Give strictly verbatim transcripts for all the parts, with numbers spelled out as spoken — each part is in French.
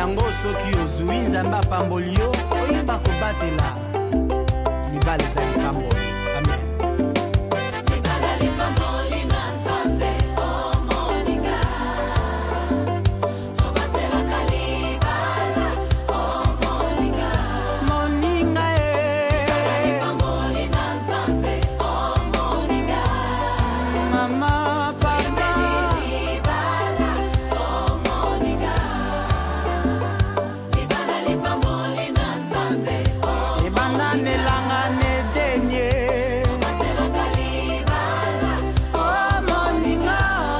yango soki ozwi nzambe apamboli yo oyeba kobatela libala ezali pamboli. Amen. Libala lipamboli na nzambe o moninga tobatelaka libala o moninga moninga e libala lipamboli na nzambe o moninga mama papa libala o moninga libala lipamboli na nzambe o ebanda nelanga nedenye tobatelaka libala o moninga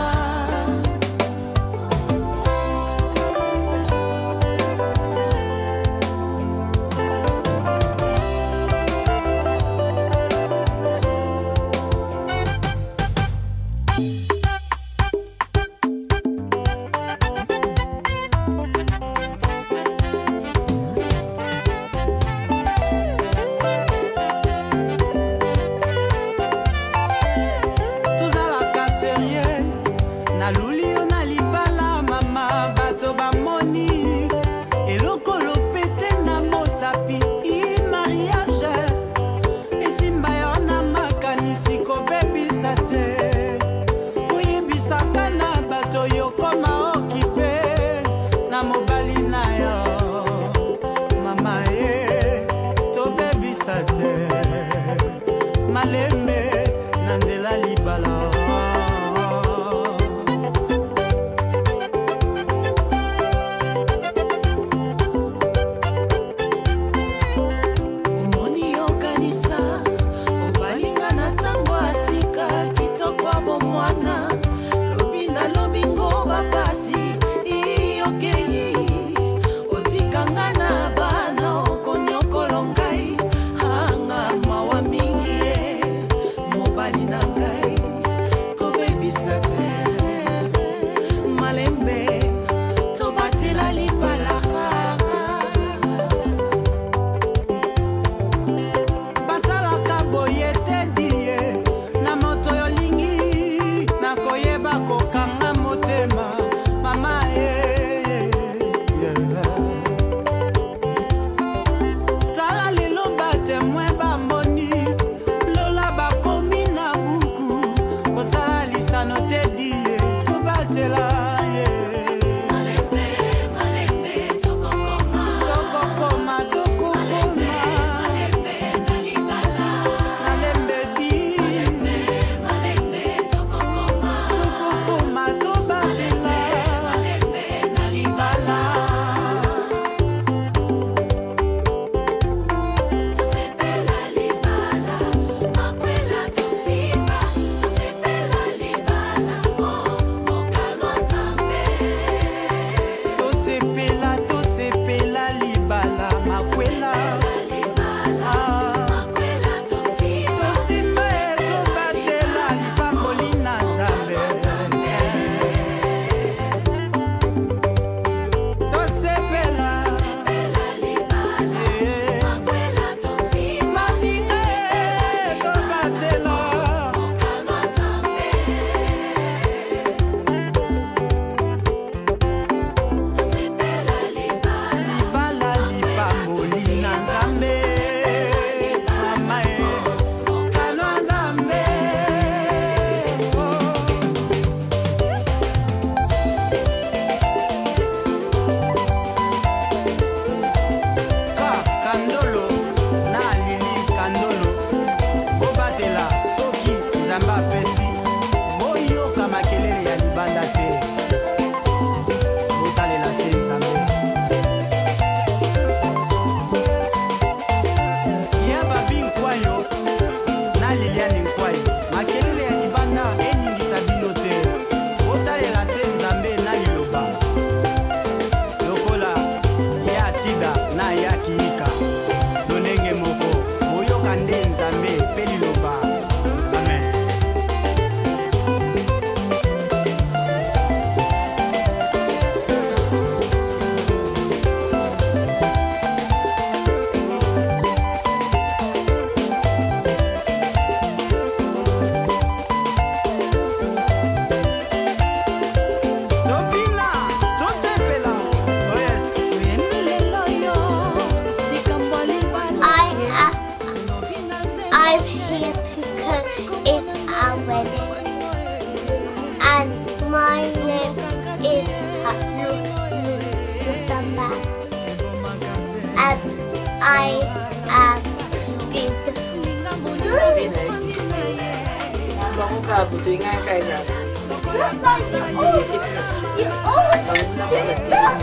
tozalaka serie naluli yo na libala mama bato bamoni elokolo pete na mosapi i mariage esimba yo na makanisi kobebisa te oyebisanga na bato yokoma okipe na mobali na yo mama ye tobebisa te malembe na nzela libala. omoni yo kanisa obalinga na ntango asika kitoko bomwana lobi na lobi ngo bapasi iyokei Mama. And I am beautiful. Look like you always, you always do that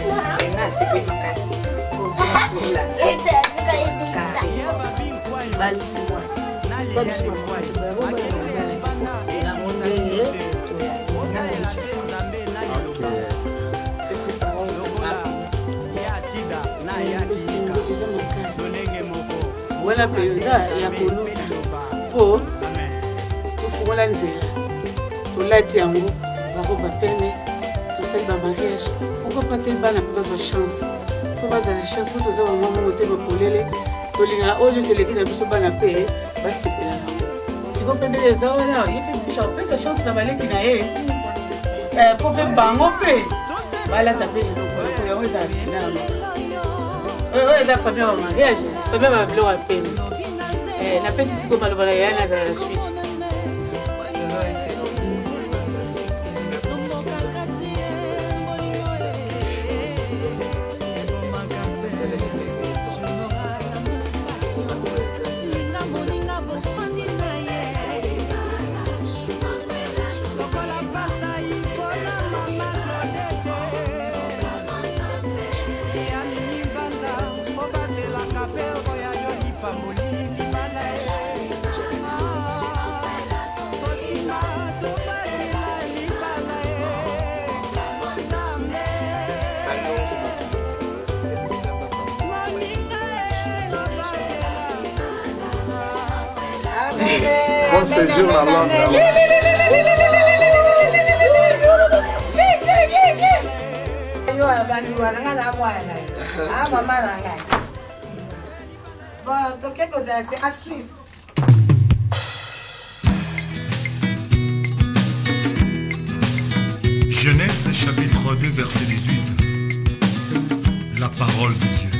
Voilà peza ya koluka po tofungola nzela tolati yango bango bapeme tosali bamariage pourquoi te bana mpe bazwa chance fo bazala chance mpo toza bango mongo te bapolele tolingaka oyo nyonso eleki na biso bana mpe basepela nango siko mpe ndenge eza wana ye mpe bisha opesa chance na baleki na ye mpo mpe bango mpe balata mpe eloko yango eza finalama oyo eza famille ya bamariage famille ya babiloko ya pene napesi siko maloba na yaya nazala na Suisse Bon séjour à Londres. Genèse chapitre deux verset dix-huit. La parole de Dieu.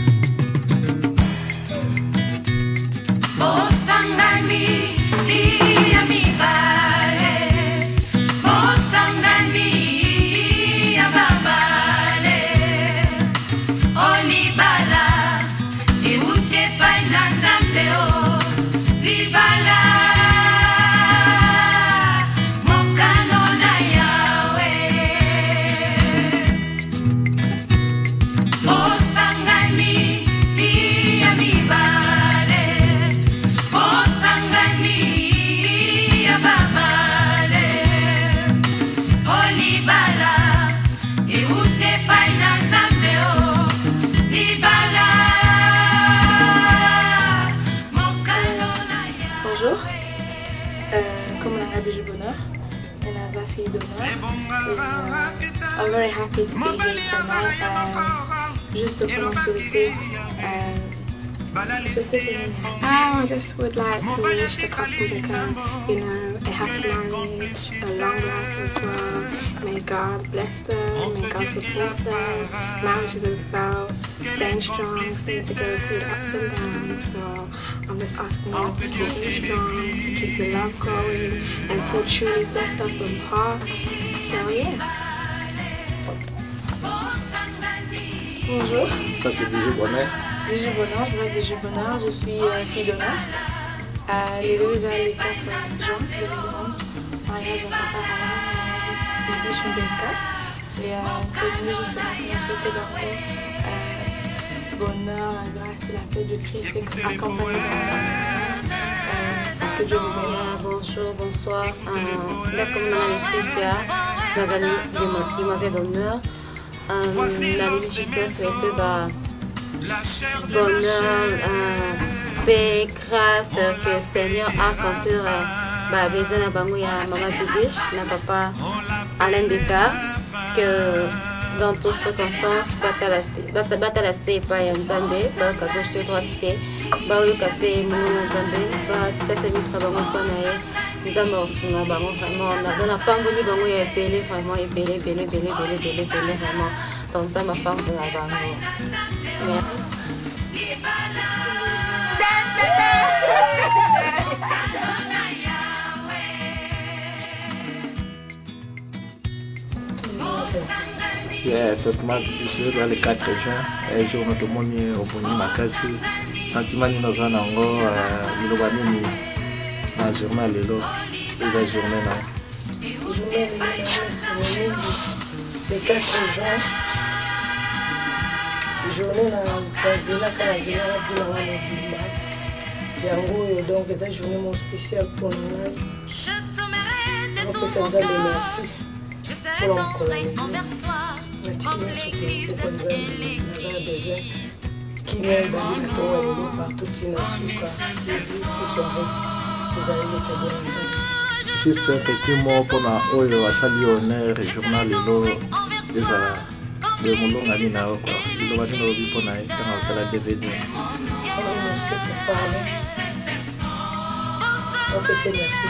I'm very happy to be here tonight. Um, juste pour vous souhaiter, um, I just would like to wish the couple become, you know, a happy marriage, a long life as well. May God bless them, may God support them. Marriage is about staying strong, staying together through the ups and downs. So I'm just asking you to keep them strong, to keep the love going, until truly death does them part. So yeah. Bonjour. Ça c'est Bijou Bonheur. Bijou Bonheur, je m'appelle Bijou Bonheur, je suis euh, fille d'honneur. Euh, les deux à les quatre jours de l'évidence. Mariage à papa Alain, et je suis Belka. Et euh, je venais justement pour me souhaiter d'amour, euh, bonheur, la grâce et la paix du Christ et accompagner dans la que Dieu vous bénisse. Bonjour, bonsoir. Comme dans Laetitia, nazali demoiselle d'honneur. Nalingi juste souhaiter bonheur, paix, grâce que le Seigneur a accompli bah besoin na bango ya maman Bibiche na papa Alain Beka, que dans toutes circonstances batala batala se pa ya Nzambe ba ka gauche to droite te ba yo ka se mo na Nzambe ba tsa service na bango pona ye Nzambe osunga bango vraiment na na pamboli bango ya ebele vraiment ebele ebele ebele ebele ebele ebele vraiment dans Nzambe pambola bango. Merci. Yeah, c'est smart sur le quatre juin. Et je me demande au Boni Makasi. Sentiment ni nos anango. Il va nous la journée lelo. La journée là. Journée le quatre juin. Journée là, Kazela Kazela pour la Wamodimba. Yango donc c'est journée mon spécial pour nous. On peut s'en dire merci. Pour l'encourager. Qui m'aide à l'île partout in Asuka, qui soirée, juste un petit mot pour la Oyo à Sali Honneur et journal Lelo des de Moulon Alina. Il va nous dire pour la D V D. On sait pour parler. On peut se merci.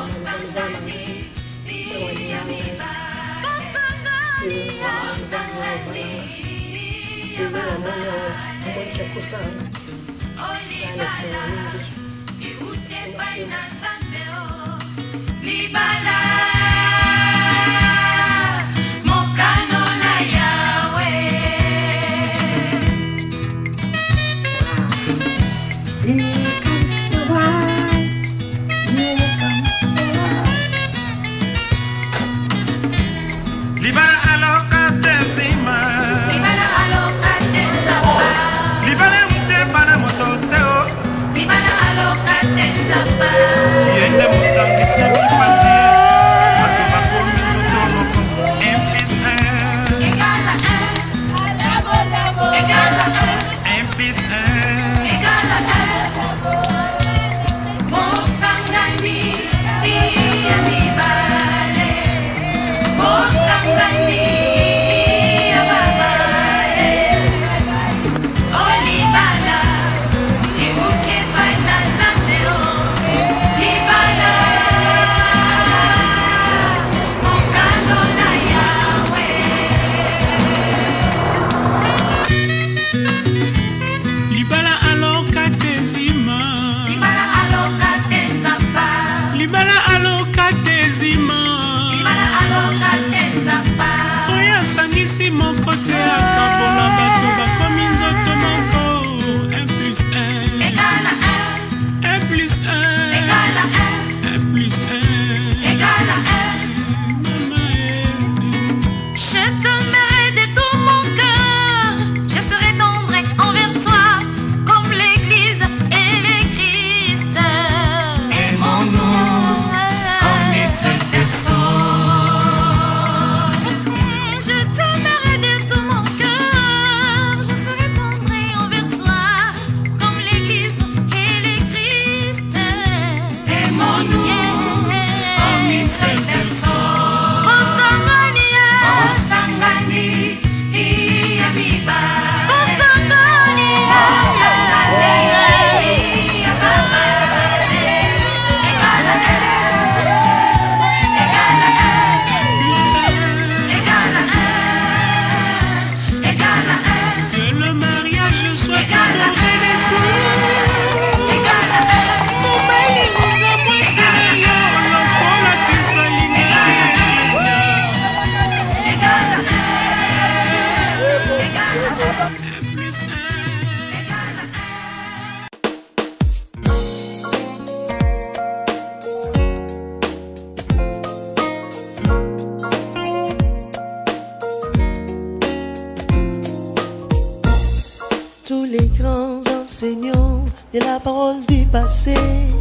Et la parole du passé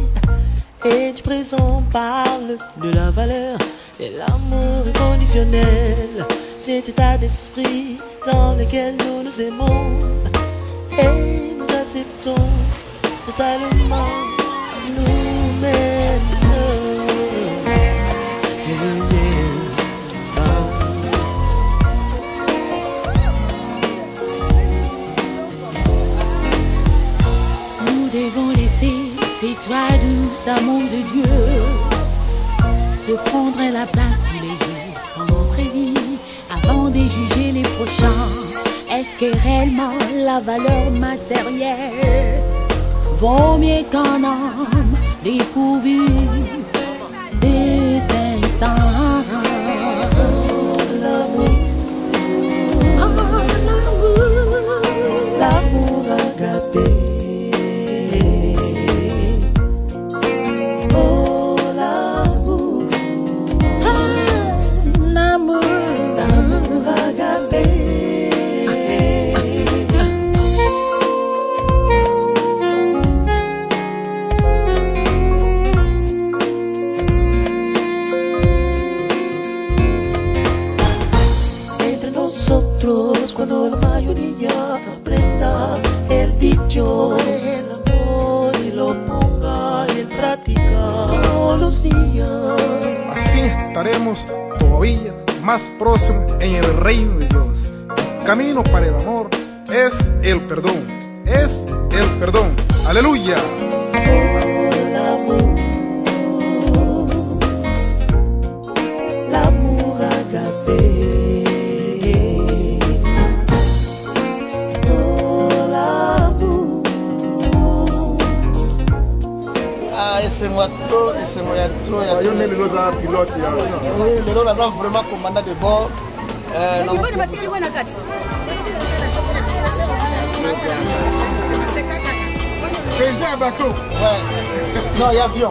et du présent parle de la valeur et l'amour inconditionnel. Cet état d'esprit dans lequel nous nous aimons et nous acceptons totalement nous-mêmes. Nous devons laisser ces toits douces d'amour de Dieu, de prendre la place tous les jours dans notre vie avant de juger les prochains. Est-ce que réellement la valeur matérielle vaut mieux qu'un homme dépourvu de ses seins? L'amour los días. Así estaremos todavía más próximos en el reino de Dios. El camino para el amor es el perdón, es el perdón. Aleluya. L'amour agapé. C'est moi trop, c'est moi trop. Il y a des pilotes. Oui, le lot là vraiment commandant de bord. Président à bateau. Ouais. Non, il y a avion.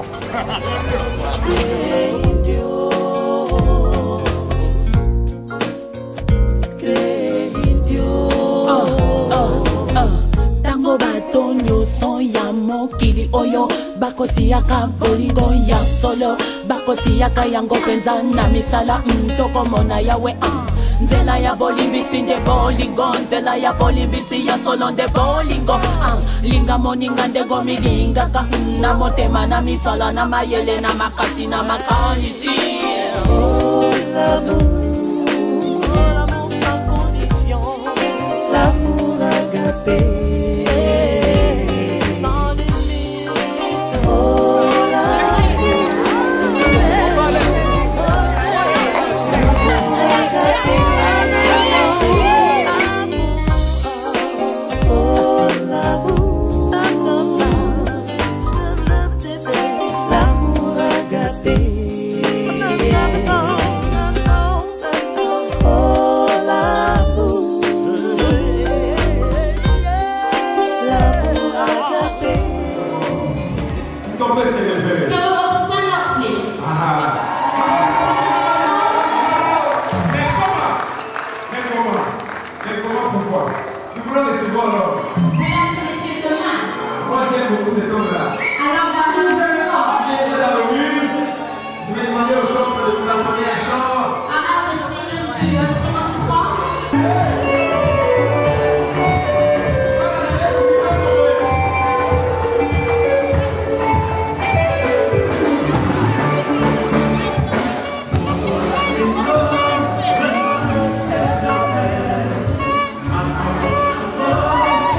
Tango batonyo son ya mokili oyo bakoti yaka bolingo ya solo bakoti yaka yango penza na misala mtoko mona yawe ah nzela ya bolimbisi nde bolingo nzela ya bolimbisi ya solo nde bolingo ah linga moninga ndego milingaka na motema na misala na mayele na makasi na makanisi. Oh, l'amour, l'amour sans condition, l'amour agapé. Oh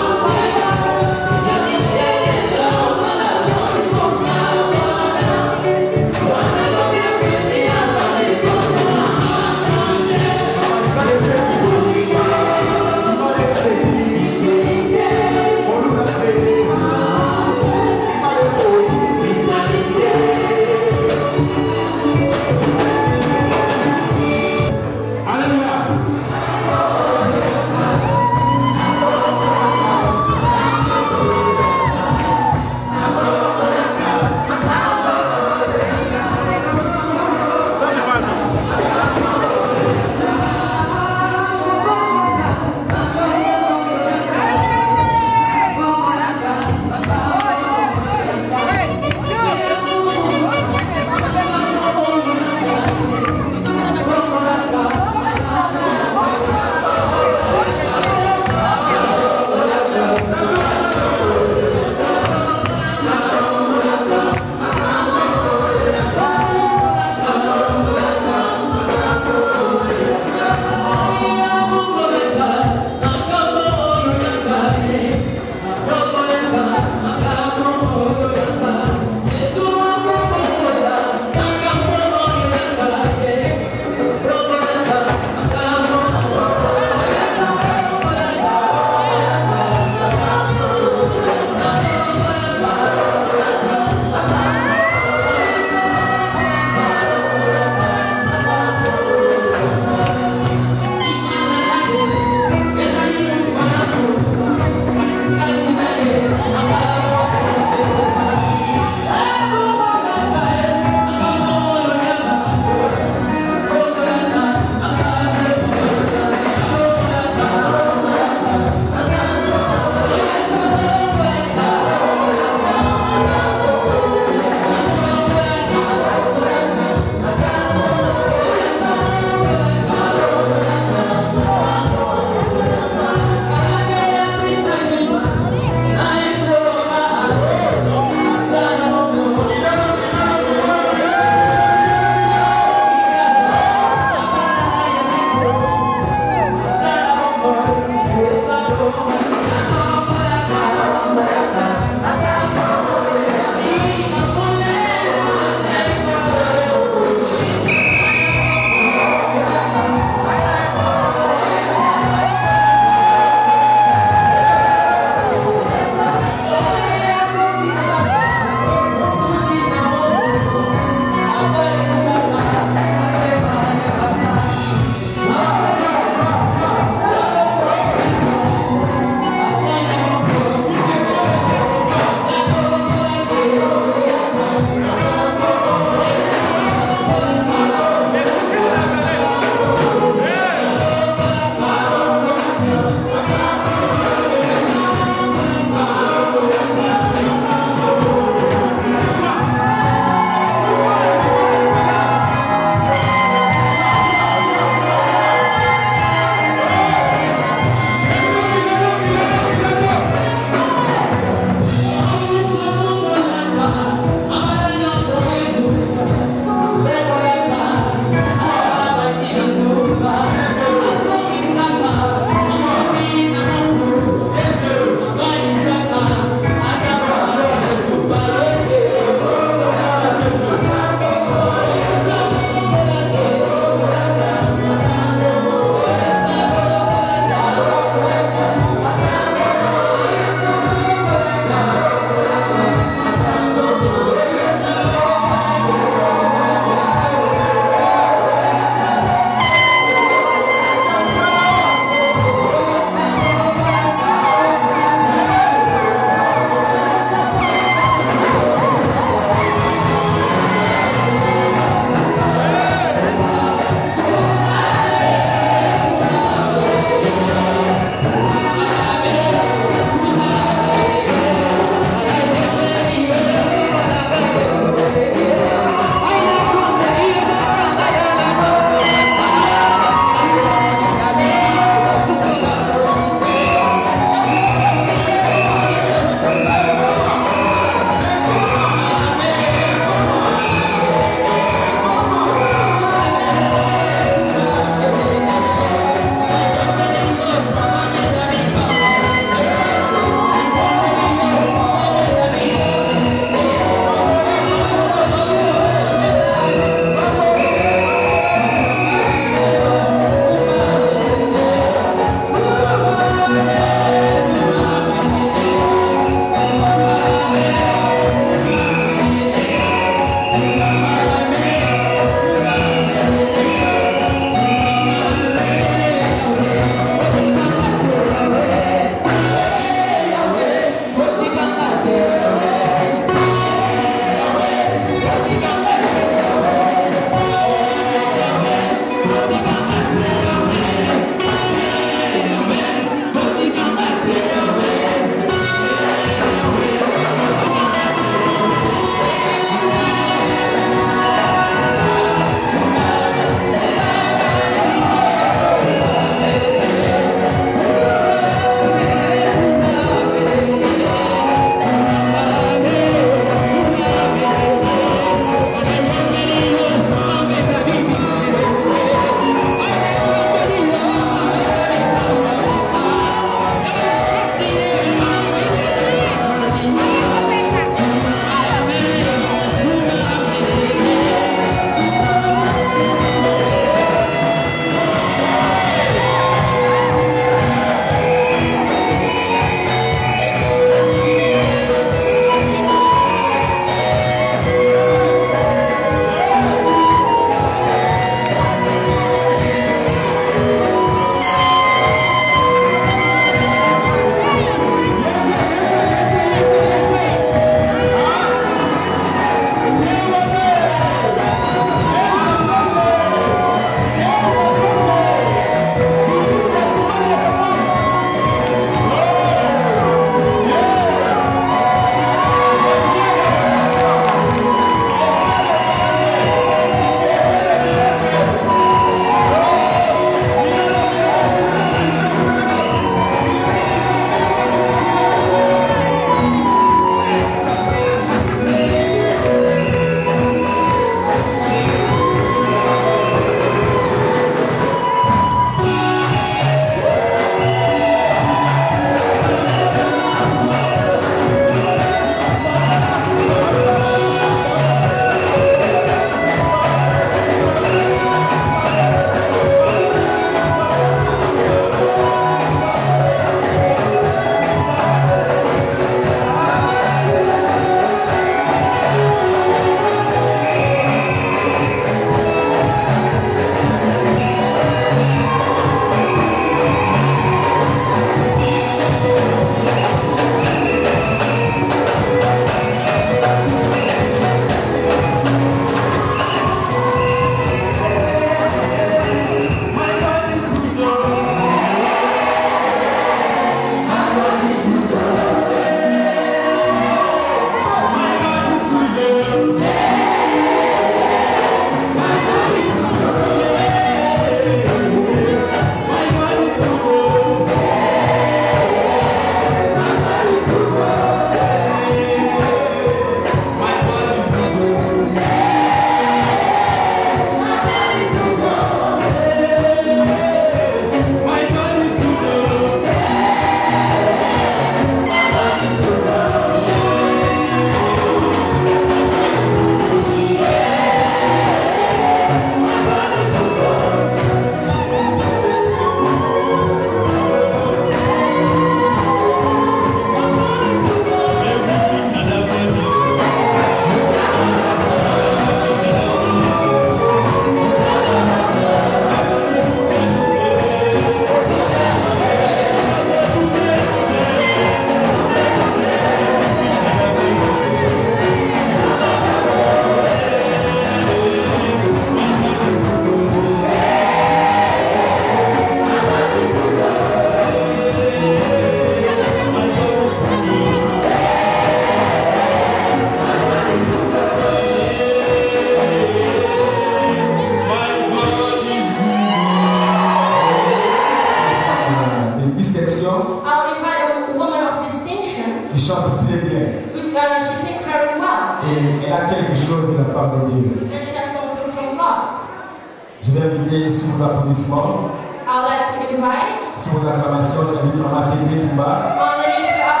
Je vais inviter sous l'applaudissement, I would like to invite sous l'acclamation, j'invite Maman Tété Touba. underneath the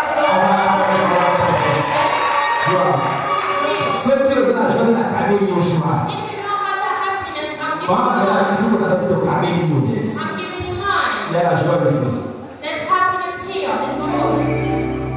Ceux qui ont la joie de la camélie au chemin. If you don't have the happiness, I'm giving Maman, you elle a mine. dit que vous avez de camélie au nez. I'm giving you mine. Il y a la joie ici. There's happiness here. There's joy.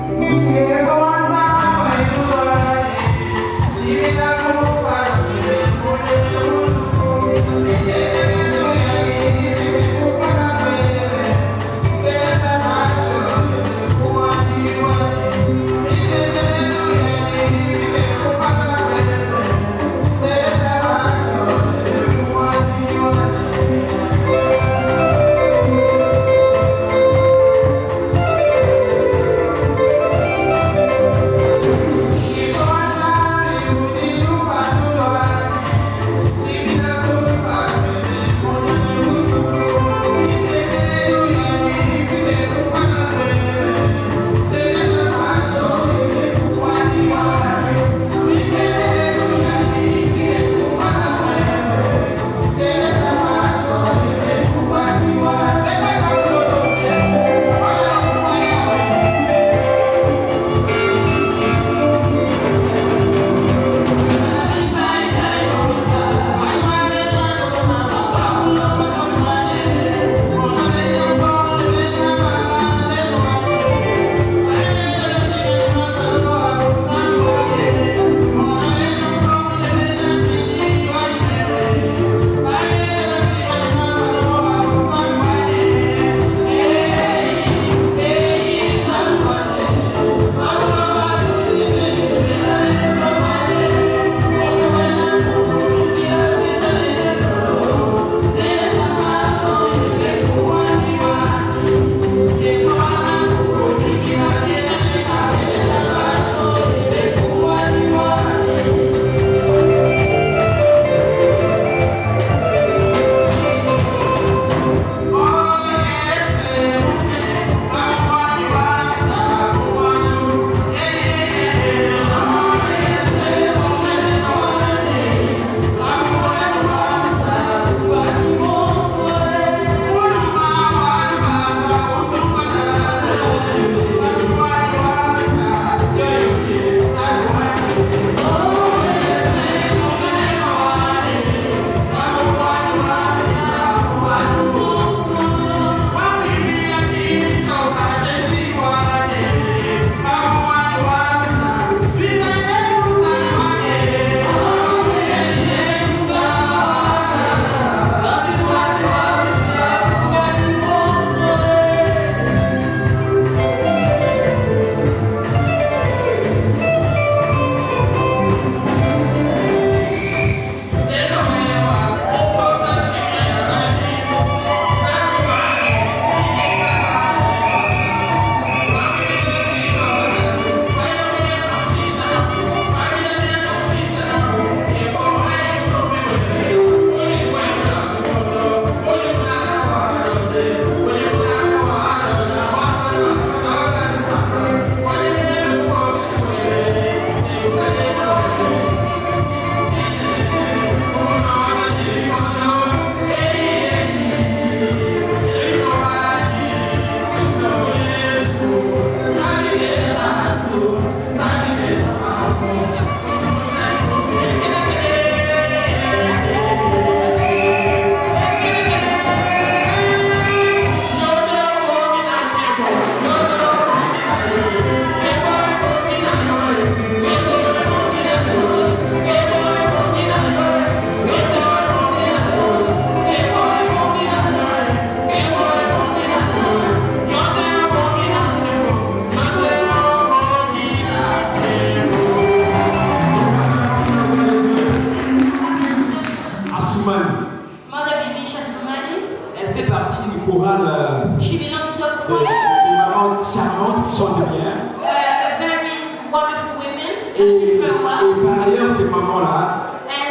Et, et par ailleurs, ces mamans-là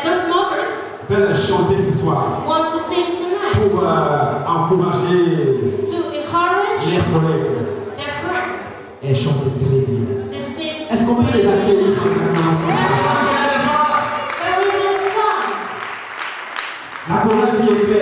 veulent chanter ce soir pour euh, encourager leurs collègues. Elles chantent très bien. Est-ce qu'on peut les accueillir La chorale qui est faite.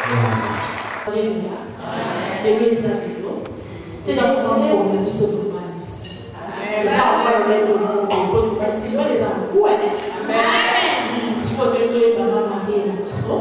Alléluia. Et mes amis, c'est dans le sang pour nous sauver ici. Les enfants, les enfants, c'est pas les enfants. Amen. Si vous voulez, madame Marie et la mission.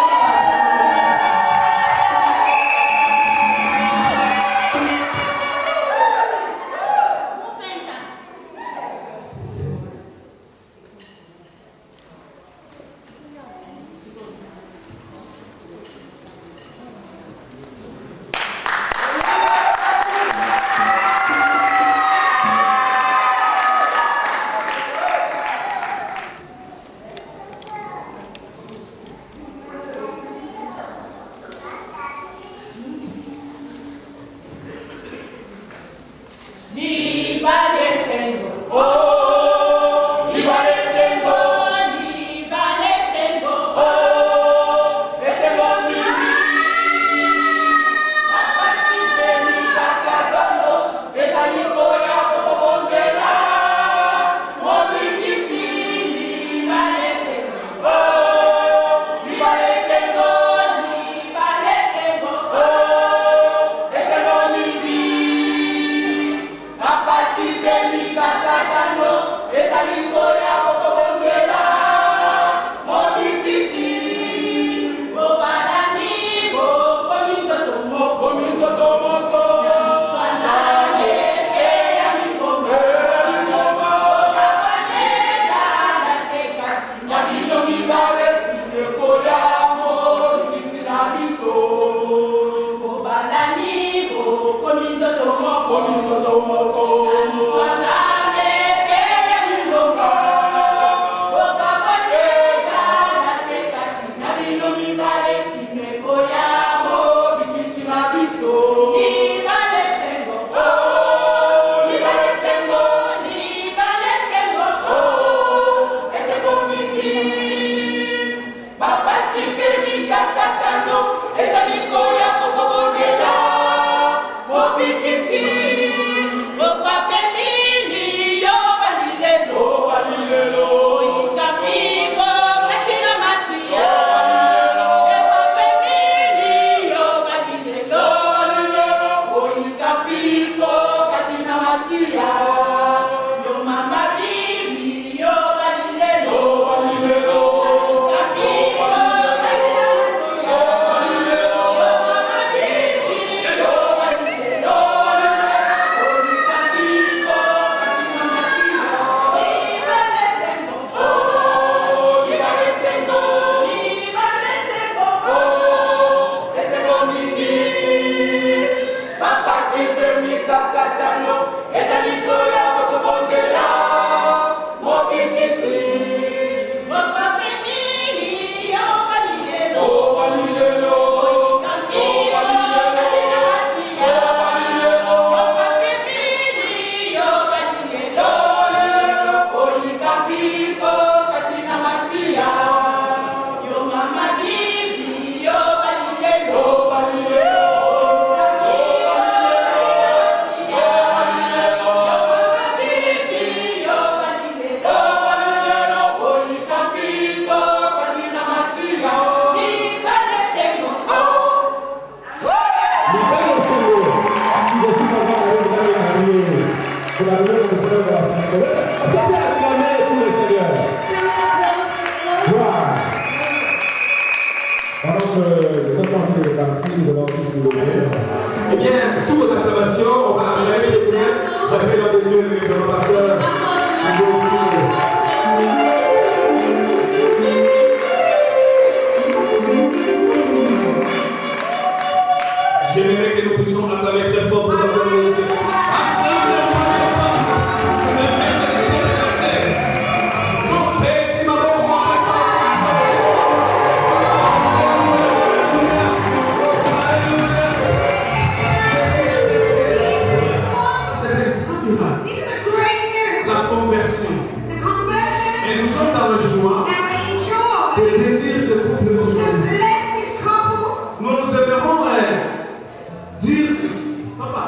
Eh bien, sous votre acclamation, on va arriver les biens. J'appelle l'homme de Dieu, le grand pasteur. J'aimerais que nous puissions acclamer très fort pour notre communauté. Papa,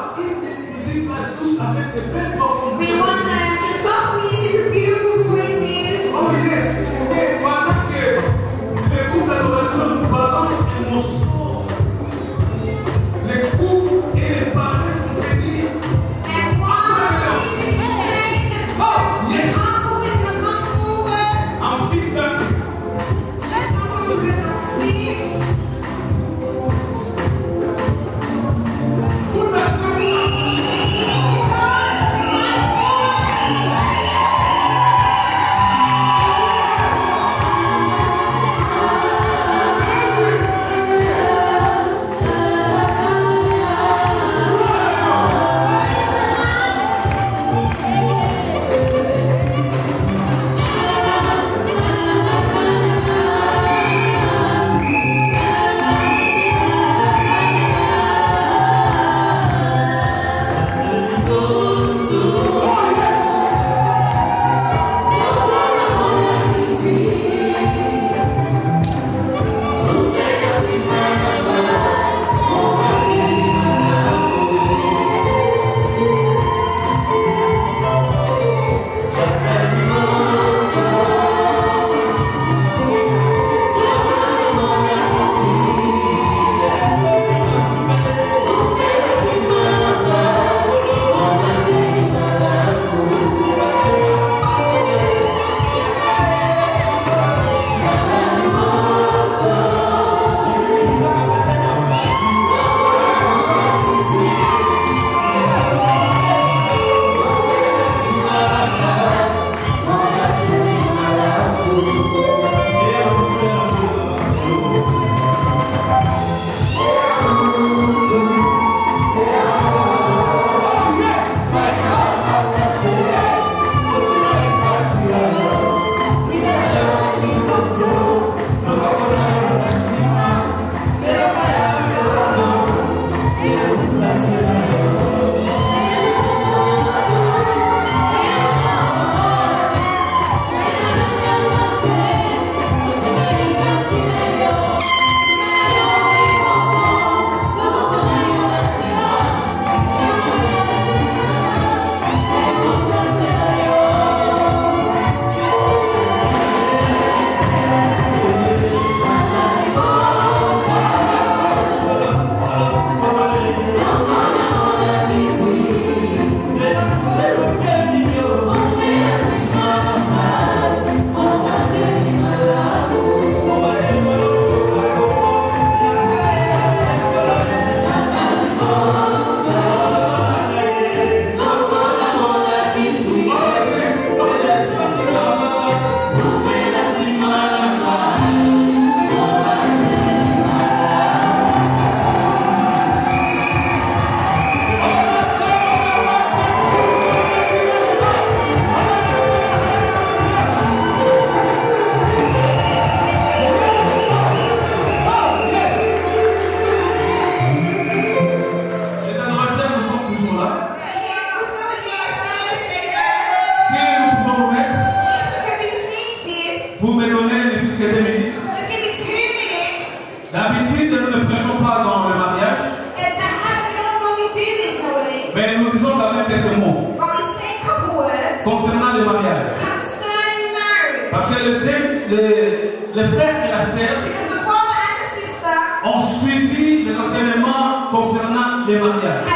les, les frères et la sœur ont suivi les enseignements concernant les mariages.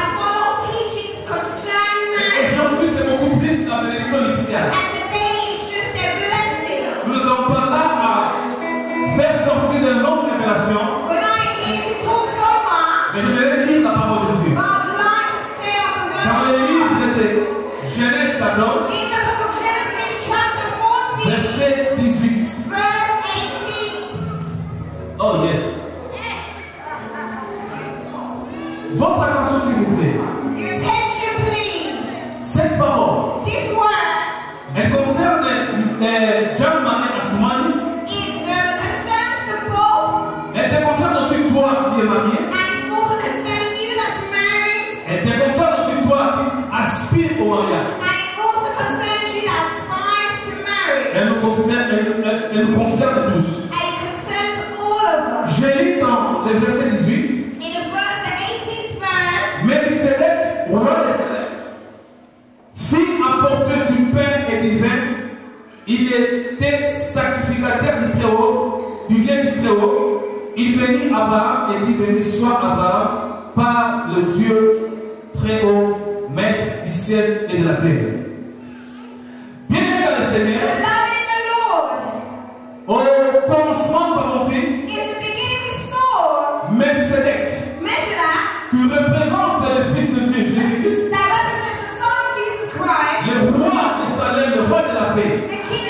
Aujourd'hui, c'est beaucoup plus la bénédiction nuptiale. Nous ne sommes pas là à faire sortir de longues révélations. Mais je vais lire la parole de Dieu. Dans le livre de Genèse quatorze, verset dix-huit. Oh yes. Votre attention s'il vous plaît. Cette parole, elle concerne euh, Jamma et Asumani. Elle te concerne aussi toi qui es marié. Elle te concerne aussi toi qui aspire au mariage. Elle nous concerne, elle, elle, elle nous concerne tous. J'ai lu dans le verset dix-huit. Melchisedec, roi d'Israël, fit apporter du pain et du vin. Il était sacrificateur du Très-Haut, du Dieu du Très-Haut. Il bénit Abraham et dit: béni soit Abraham par le Dieu Très-Haut, maître du ciel et de la terre. Bien-aimé dans le Seigneur, au commencement, nous avons vu Melchisedec, qui représente le Fils de Dieu, Jésus-Christ, le roi de Salem, le roi de la paix,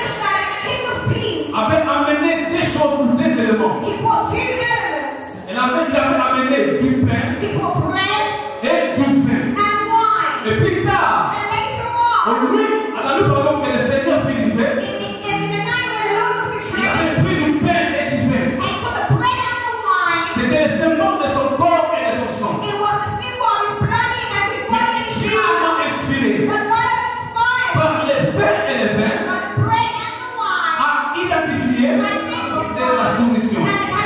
avait amené des choses ou des éléments. Il avait, il avait amené du pain et du vin. Et plus tard, on lui, à la nuit pendant que le Seigneur fit du vin, il avait pris du pain et du vin. C'était le symbole de son corps et de son sang. Dieu m'a inspiré par les pains et les vins à identifier la soumission.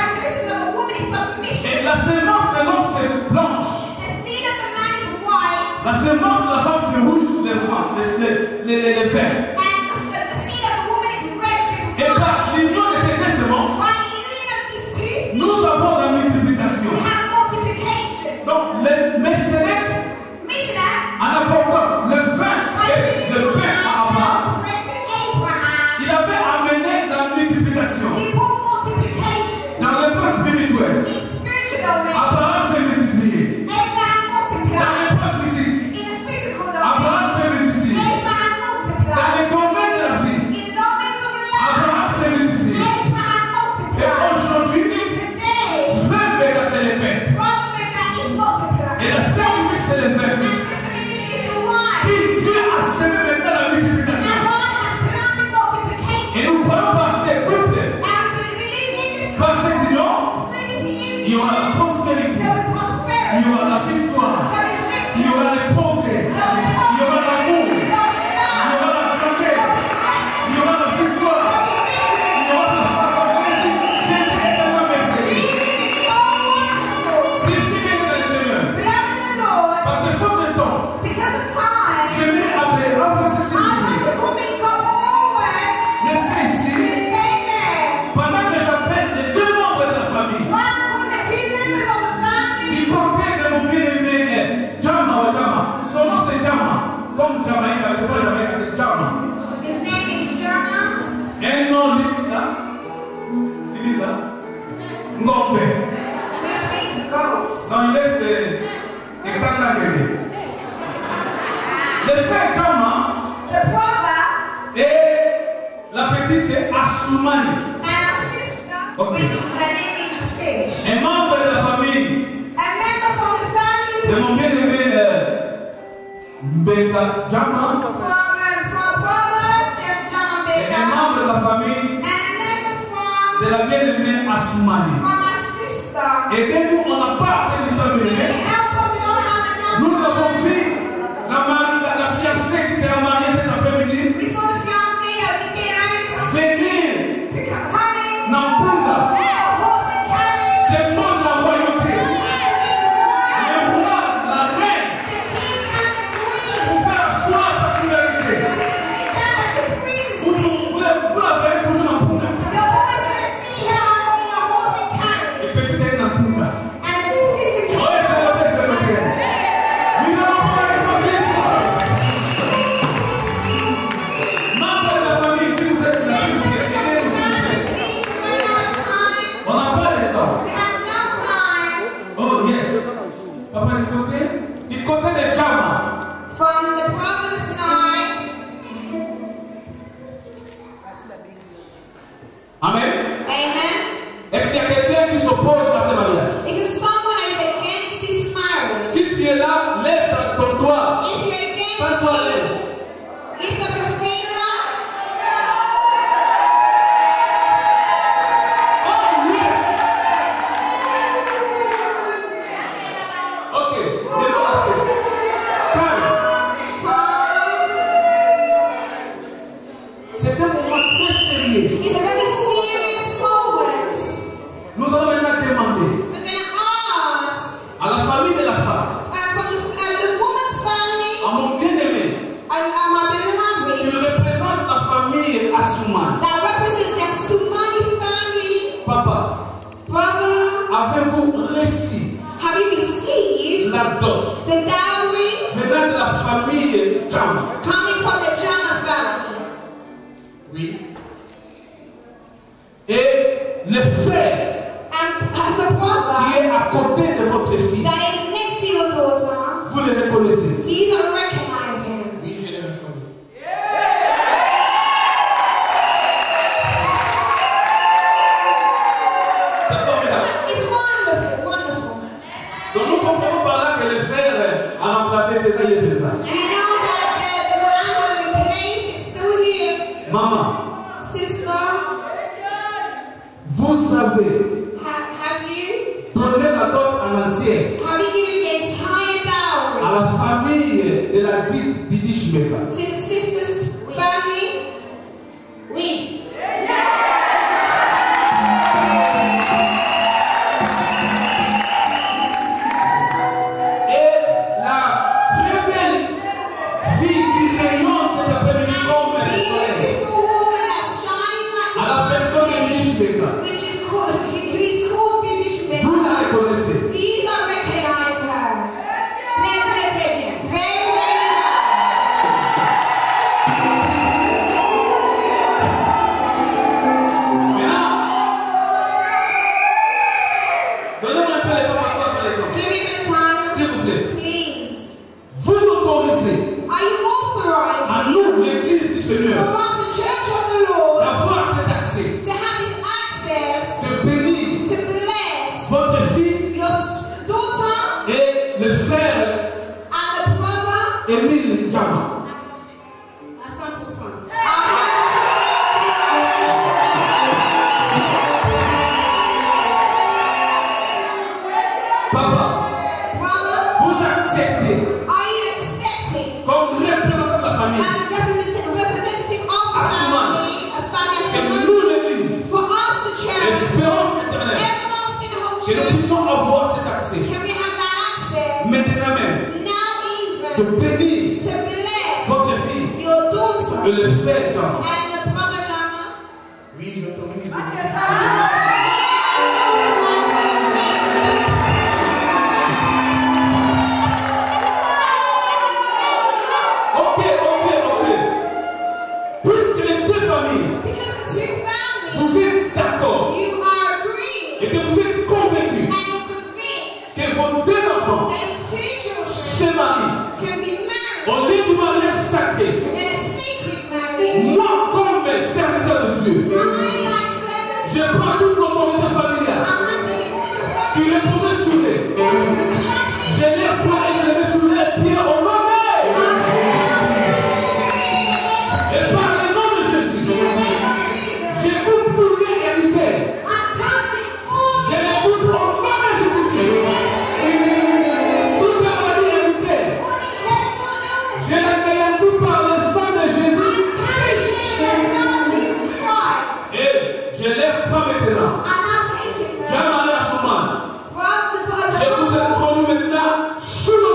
Et la semence de l'homme c'est blanche. La semence de la femme c'est rouge, les, les, les, les verts. Et par l'union de ces deux semences, nous avons la multiplication. Donc, le Melchisedec, en apportant le vin et le pain à Abraham, il avait amené la multiplication. Dans le plan spirituel, Abraham s'est multiplié. Dans le plan physique, Abraham s'est multiplié. Dans les domaines de la vie, Abraham s'est multiplié. Et aujourd'hui, frère Béga c'est les pains. Et la sœur Louis c'est les pains. Qui Dieu a semé maintenant la multiplication. Et nous croyons par ces couples, par cette union, il y aura la prospérité, il y aura la victoire, il y aura les progrès, il y aura l'amour, il y aura la grandeur, il y aura la victoire, il y aura la plaisir. Jésus est tellement merveilleux. C'est ici que le Seigneur. Parce que faute de temps, je vais appeler, avancer s'il vous plaît. Restez ici. Pendant que j'appelle les deux membres de la famille. Il comptait de mon bien-aimé Jamma ou Jamma. Son nom c'est Jamma. Comme Jamaïque, mais c'est pas Jamaïque, c'est Jamma. Un nom Lisa. Lisa. Ngombe. Dans l'Est, c'est un Kandagere. Le frère Jamma et la petite est Asumani. Ok. Un membre de la famille de mon bien-aimé euh, Mbeka Jamma et un membre de la famille de la bien-aimée Asumani. Et dès nous, on n'a pas fait du bien-aimé. Nous avons vu la, la, la fiancée qui s'est mariée cet après-midi venir Nampunda. C'est moi de la royauté. Le roi, la reine, pour faire asseoir sa souveraineté. Vous, vous, vous l'avez toujours en Papa, du côté, du côté de Jama. From the brother's side. Amen. Amen. Est-ce qu'il y a quelqu'un qui s'oppose à ce mariage? Is there someone who is against this marriage? Si tu es là, lève ton doigt. If you're against Sans toi, lève. it, lift up your finger. Oh, yes. Ok, demande à ce. Calme. C'est un moment très sérieux. It's a very serious moment. Nous allons maintenant demander We're going to ask à la famille de la femme, uh, from the, uh, the woman's family à mon bien-aimé, and uh, my qui beloved représente la famille Assouman. that represents the Sumani family. Papa, Brother, avez-vous reçu have you received la dot the dowry venant de la famille Jam? coming from the Jama family? Oui. Et le frère And as the qui brother est à côté de votre fille, that is next to your daughter, vous le reconnaissez? do you not recognize him? Oui, je le reconnais. C'est formidable. It's wonderful, wonderful. Donc nous comprenons par là que le frère a remplacé Tesa et Tesa. We know that the, the man who replaced is still here. Maman, Sister, vous savez ha- have you donner la dot en entière have you given the entire à dowry la famille de la dite Bibi Shmeka? to the sister's family? Oui. Et la très belle fille qui rayonne cet après-midi comme le soleil, Beautiful woman that's shining like à la the personne de sun, Bibi Shmeka, which is called, who is called Bibi Shmeka. vous la reconnaissez? Do you not recognize her? Très, très, très bien. Very, very well. Maintenant, donnez-moi un peu les temps parce qu'on n'a pas les temps. Give me the time, S'il vous plaît, please. vous autorisez Are you à authorizing nous, l'église du for Seigneur, us, the church of the Lord, d'avoir cet accès, to have this access de bénir to bless votre fille your s- daughter et le frère and the brother Émile Jama? à cent pour cent. Papa, Brother, vous acceptez are you accepting comme représentant de la famille and a representative, representative of the Assouman, family, a family que Assouman, nous, l'église, for us, the church, l'espérance éternelle, everlasting hope que nous church, puissions avoir cet accès, can we have that access maintenant même, now de even bénir to bless votre fille your daughter et le frère Jama? and the brother Jama? Oui, j'autorise. Ok, ok, ok. Puisque les deux familles, Because the two families, vous êtes d'accord you are agreed et que vous êtes convaincus and you're convinced que vos deux enfants that your two children se marient can be married au lieu du mariage sacré, in a sacred marriage. moi, comme serviteur de Dieu, I, like servant, je prends toute l'autorité familiale I'm not taking all the qui reposait sur eux. Je les prends et je les mets sous les pieds au nom de et par le nom de Jésus, j'écoute tout bien hérité. Je l'écoute au nom de Jésus. Toute la maladie héritée, je la garantis par le sang de Jésus. Et je les prends maintenant. J'aime aller à Souman. Je vous introduis maintenant sous le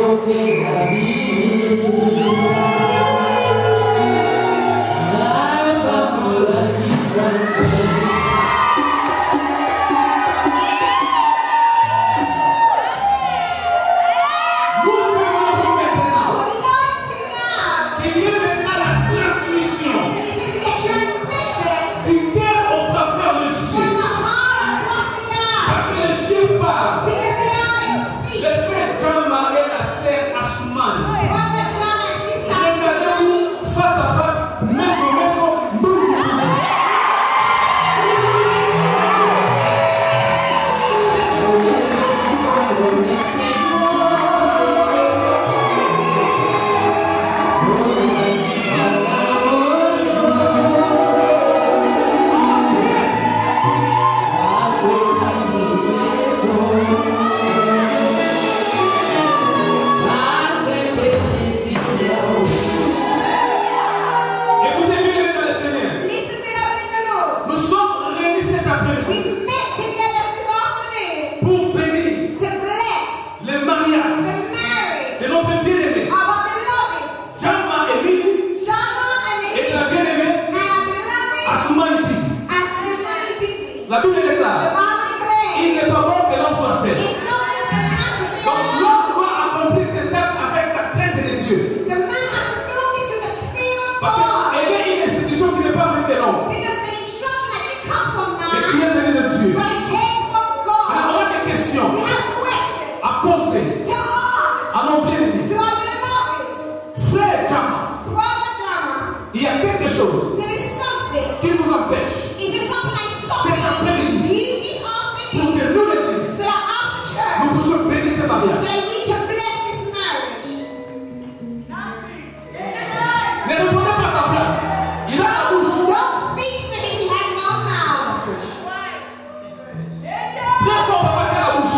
La Bible déclare, il n'est pas bon que l'homme soit seul. Donc l'homme doit accomplir ses tâches avec la crainte de Dieu. Parce qu'il y a une institution qui n'est pas venue de l'homme, mais qui est venue de Dieu. Alors on a des questions à poser à nos bien-aimés. Frère Jama, il y a quelque chose qui vous empêche. C'est l'après-midi pour que nous, l'église, nous puissions bénir ce mariage. Ne répondez pas à sa place. Il a la bouche. Très fort, papa, qui a la bouche.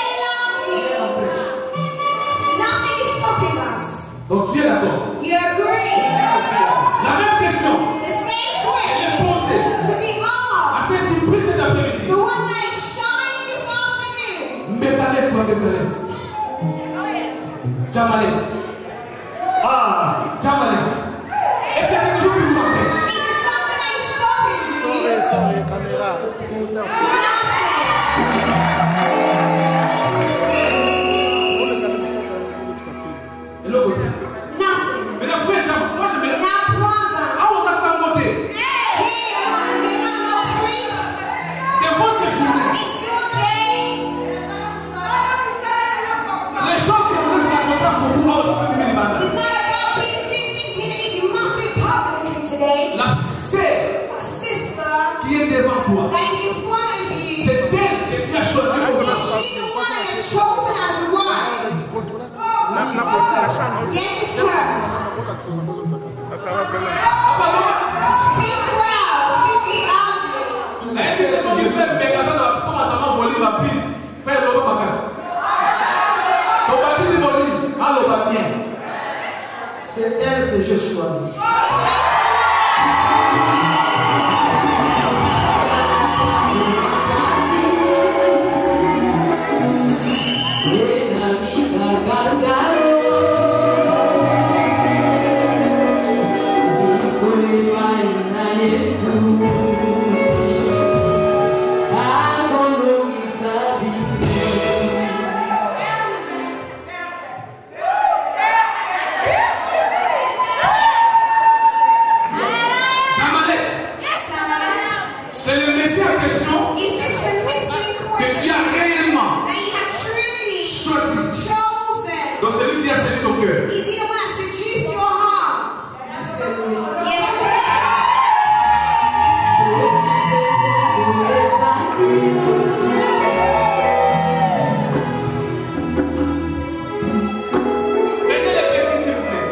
Donc tu es d'accord. La même question est posée à celle qui prie cet après-midi. Métalet ou Métalet? Jamalet. Ah, Jamalet. Est-ce qu'il y a quelque chose qui vous empêche? Sorry, sorry, caméra. Et l'autre côté? Mais la frère Jama, moi je me... Ah, on a saboté. C'est votre journée. Les choses que vous êtes racontant pour vous, on va faire une bande. La sœur qui est devant toi, c'est elle que tu as choisi pour toi. Yes, it's her. Speak well. Speak loudly. L'invitation du frère Pégasan a commencé volé ma pile. Frère Loba Makas. Ton papier c'est volé. Alors va bien. C'est elle que j'ai choisie. C'est le Messie en question que tu as réellement choisi. Donc c'est lui qui a séduit ton cœur. Venez les petits s'il vous plaît.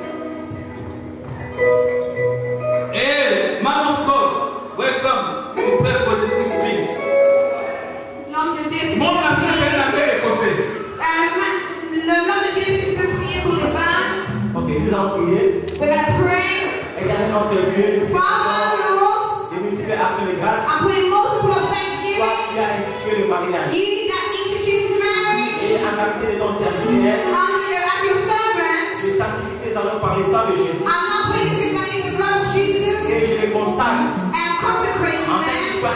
Hey, man of God, welcome to pray for the peace meetings. L'homme de Dieu, Mon ami, c'est un anglais écossais. l'homme de Dieu, tu peux prier pour les bains. Ok, nous allons prier. We're gonna pray. Également notre Dieu. Father, Lord, Des multiples actions de grâce. I put in multiple of Toi qui as thanksgiving. institué le mariage. You that instituted marriage Et en qualité de ton serviteur, under your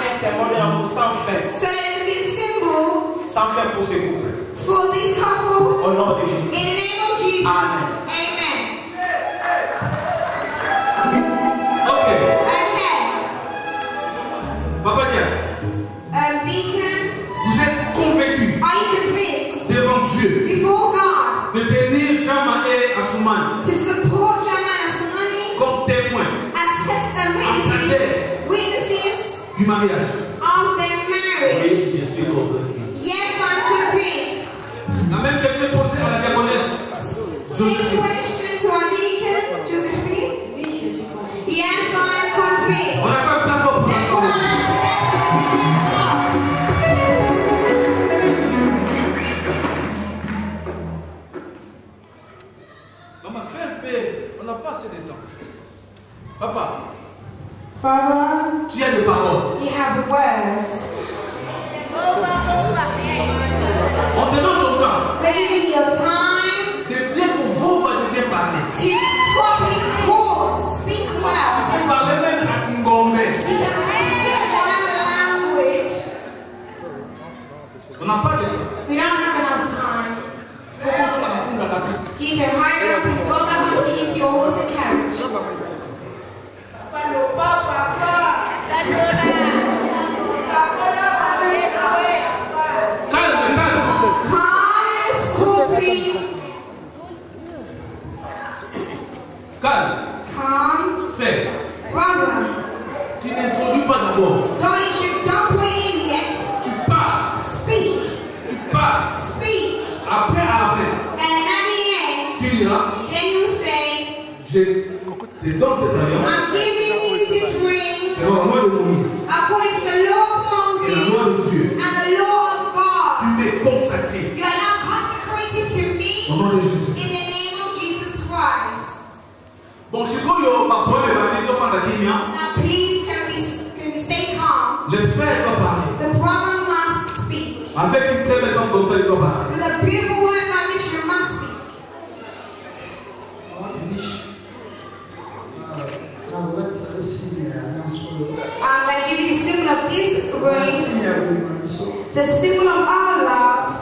un symbole de l'amour sans fin. So let it be a symbol Sans fin pour ce couple. for this couple. Au nom de Jésus. In the name of Jesus. Amen. Amen. Ok. Okay. Papa Dieu, Um, Deacon, vous êtes convaincu are you convinced devant Dieu before God de tenir Kama et Assoumani to support Jama Asumani comme témoins as test and witnesses, witnesses du mariage? of their marriage? Oui, je suis convaincu. Yes, I'm convinced. La même question est posée à la diaconesse. Same question to our deacon, Josephine. Yes, I'm convinced. On a pas d'accord pour Let's put our hands together. Maman, fais un peu. On n'a pas assez de temps. Papa, Father, tu as des paroles. you have words. On te donne ton temps We're giving you your time de bien pouvoir de bien parler. to properly call, speak well. On parlait même à Kingombe. You can speak whatever language. On n'a pas de temps. We don't have enough time. Focus on la Kunda rapide. You can hurry up and go back home to eat your horse and carriage. Calme, calme. Calm in the school, please. Calme. Calm. Frère, Brother, tu n'introduis pas d'abord. don't, intro- don't put it in yet. Tu parles. Speak. Tu parles. Speak. Après, à la fin, And at the end, tu diras, then you say, je te donne cette alliance. I'm giving you this ring C'est la loi de Moïse. according to the law of Et la loi Moses de Dieu. and the law of Tu God. m'es consacré. You are now consecrated to Au me nom de Jésus. in the name of Jesus Christ. Bon, c'est quoi le ma première partie de Fanda Kimia? Now please, can we, can we stay calm? Le frère doit parler. The brother must speak. Avec une très belle femme comme ça, il doit parler. With a beautiful woman like this, you must speak. I'm going to give you the symbol of this ring, the symbol of our love.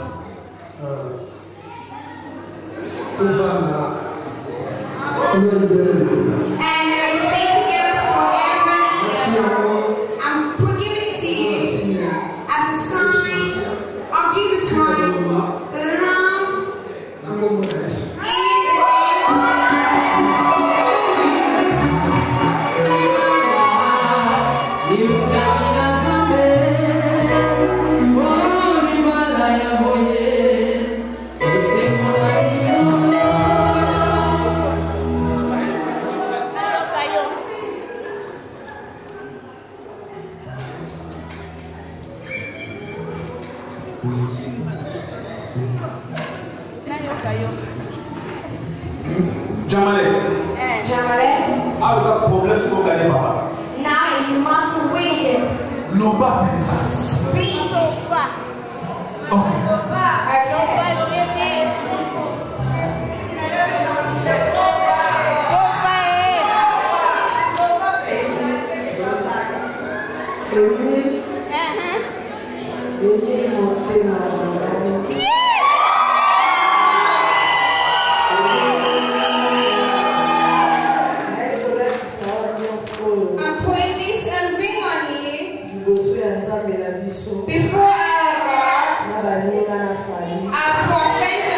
And we stay together forever and ever. I'm giving it to you as a sign of Jesus Christ, the love in the Jamalet. Jamalet. Ah, vous avez un problème, tu peux gagner papa. Now you must win him. Loba Pensa. Speak. Ok. I'm putting this uh, ring on you before our God, and before friends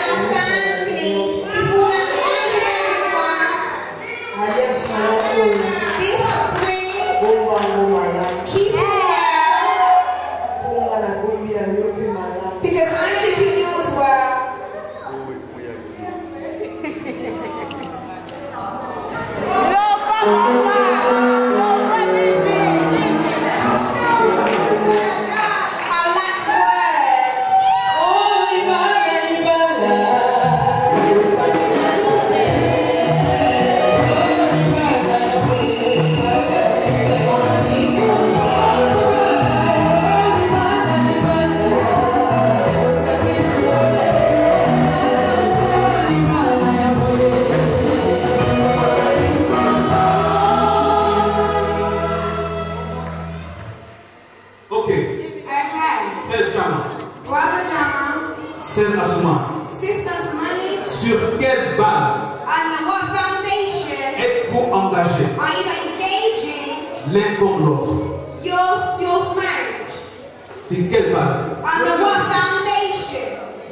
Sur quelle base On what foundation êtes-vous engagés are you engaging l'un comme l'autre? your, your marriage? Sur quelle base? On what foundation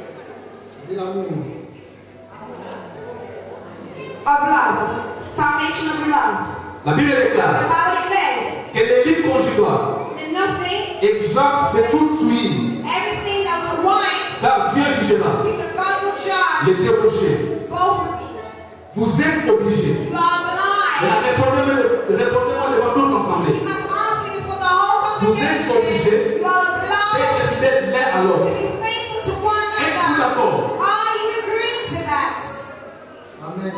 of love? Foundation of love. La Bible déclare The Bible declares que les lits conjugales that nothing, exemptent de toute souillure, everything that was right, car Dieu jugera because God will judge les débauchés. both of you. Vous êtes obligés. You are blind. Répondez-moi devant toute l'assemblée. You must ask me before the whole Vous êtes congregation. obligés You are blind d'être fidèles l'un à to l'autre. be faithful to one Êtes-vous another. d'accord? Are you agreeing to that? Amen.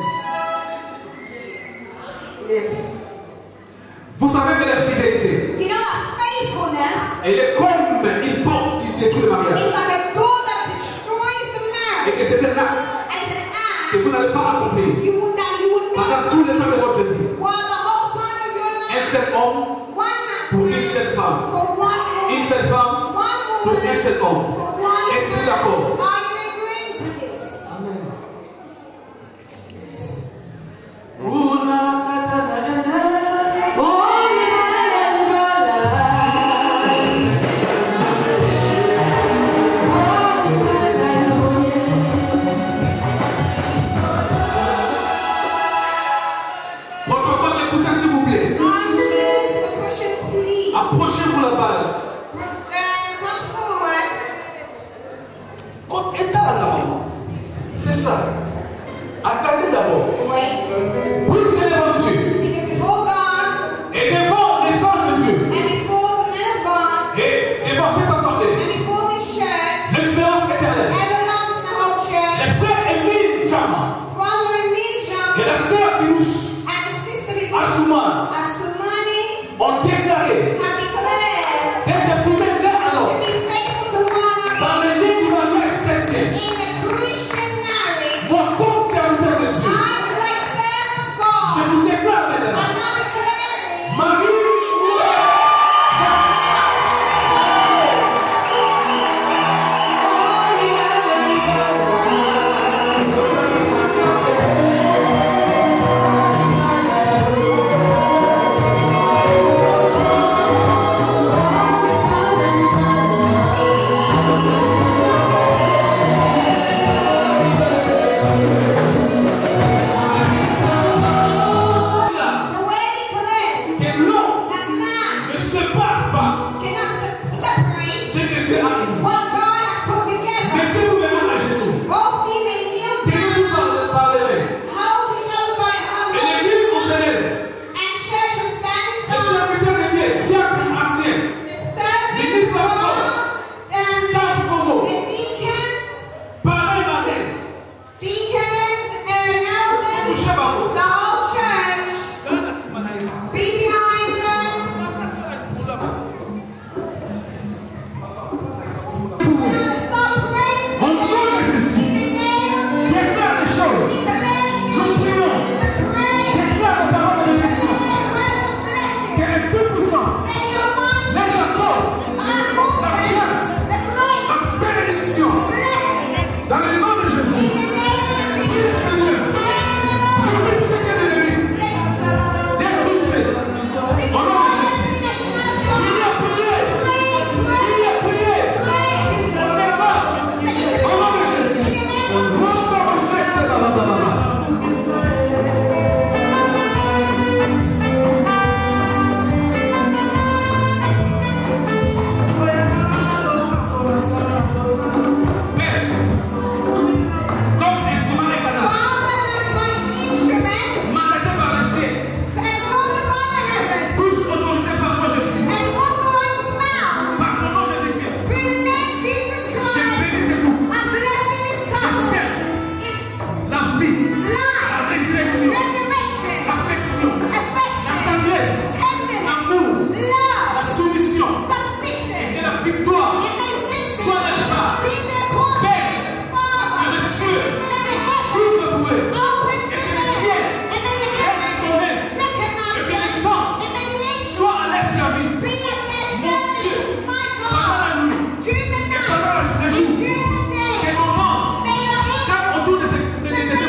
Yes. Vous savez que la fidélité, You know that faithfulness elle est comme une porte qui détruit le mariage. is like a door that destroys the Et marriage. que c'est un acte And it's an act que vous n'allez pas accomplir you would, that you would pendant not tous les temps de accomplish votre vie. while the whole time of your Un life. seul homme One man pour une seule femme. for one Une woman. seule femme One pour un seul woman homme. for one Êtes-vous man. d'accord? Are you agreeing to this? Protocole des coussins, s'il vous plaît. Ushers, the cushions, please. Approchez-vous la balle. And come forward. Quand état là normalement. C'est ça. Attendez d'abord. Wait. Puisque devant Dieu Because before God et devant les hommes de Dieu and before the men of God et devant cette assemblée, and before this church, l'espérance éternelle, everlasting the whole church, les frères Émile Jama brother and me, John, et la sœur Bilouche and the sister Assoumane Asumani ont déclaré have declared d'être fidèles l'un à to l'autre be faithful to one dans another le lit du mariage chrétien. in the Christian marriage. Moi, comme serviteur de Dieu, I, like servant of je God, vous déclare maintenant, I'm not declaring Marie, the way declares que l'homme that man ne sépare pas cannot se- separate ce que Dieu a unis. what God has put together. Mettez-vous maintenant à genoux. Both you may kneel Tenez-vous down, par, par les mains. hold each other by Et hand, l'église au Seigneur, and church will stand les tall. serviteurs de Dieu, diacres anciens, The servants of God and Quatre Congo, the deacons, pareil, pareil, deacons and elders, touchez ma peau. the whole church, be behind them. We're gonna stop praying Au nom de Jésus, in the name of Jesus. déclare les choses. Nous prions, déclare la parole de bénédiction. Que le Tout-Puissant les accorde la grâce, la bénédiction. Dans le nom de Jésus, prie le Seigneur. Prie tous ces ennemis. Détruisez. Au nom de Jésus. Priez, priez. Priez, priez. On est là. Au nom de Jésus. Montre au chef de Babazababa. Père, comme instrument de canal, Father, like much instrument, mandaté par le ciel, and chosen by the heaven, bouche autorisée par moi je suis. and authorized mouth, Par mon nom Jésus-Christ, through the name Jesus je Christ, bénis et tout. I'm blessing his Je couple. scelle la vie, la Life, résurrection, resurrection, l'affection, la affection, tendresse, tenderness, l'amour, love, la soumission, submission, et la victoire and magnificence, soit leur part. be their portion. Père, que Father, le ciel may the heavens s'ouvre pour eux, open et to que le them, ciel and may the les heavens reconnaisse, recognize et que les them, anges and may the angels soient à leur service. be at their Mon Dieu, service, my pendant la God, nuit, during the et night, pendant le and jour, during the que day. mon ange May the angels campe autour de ces, de, de, de ces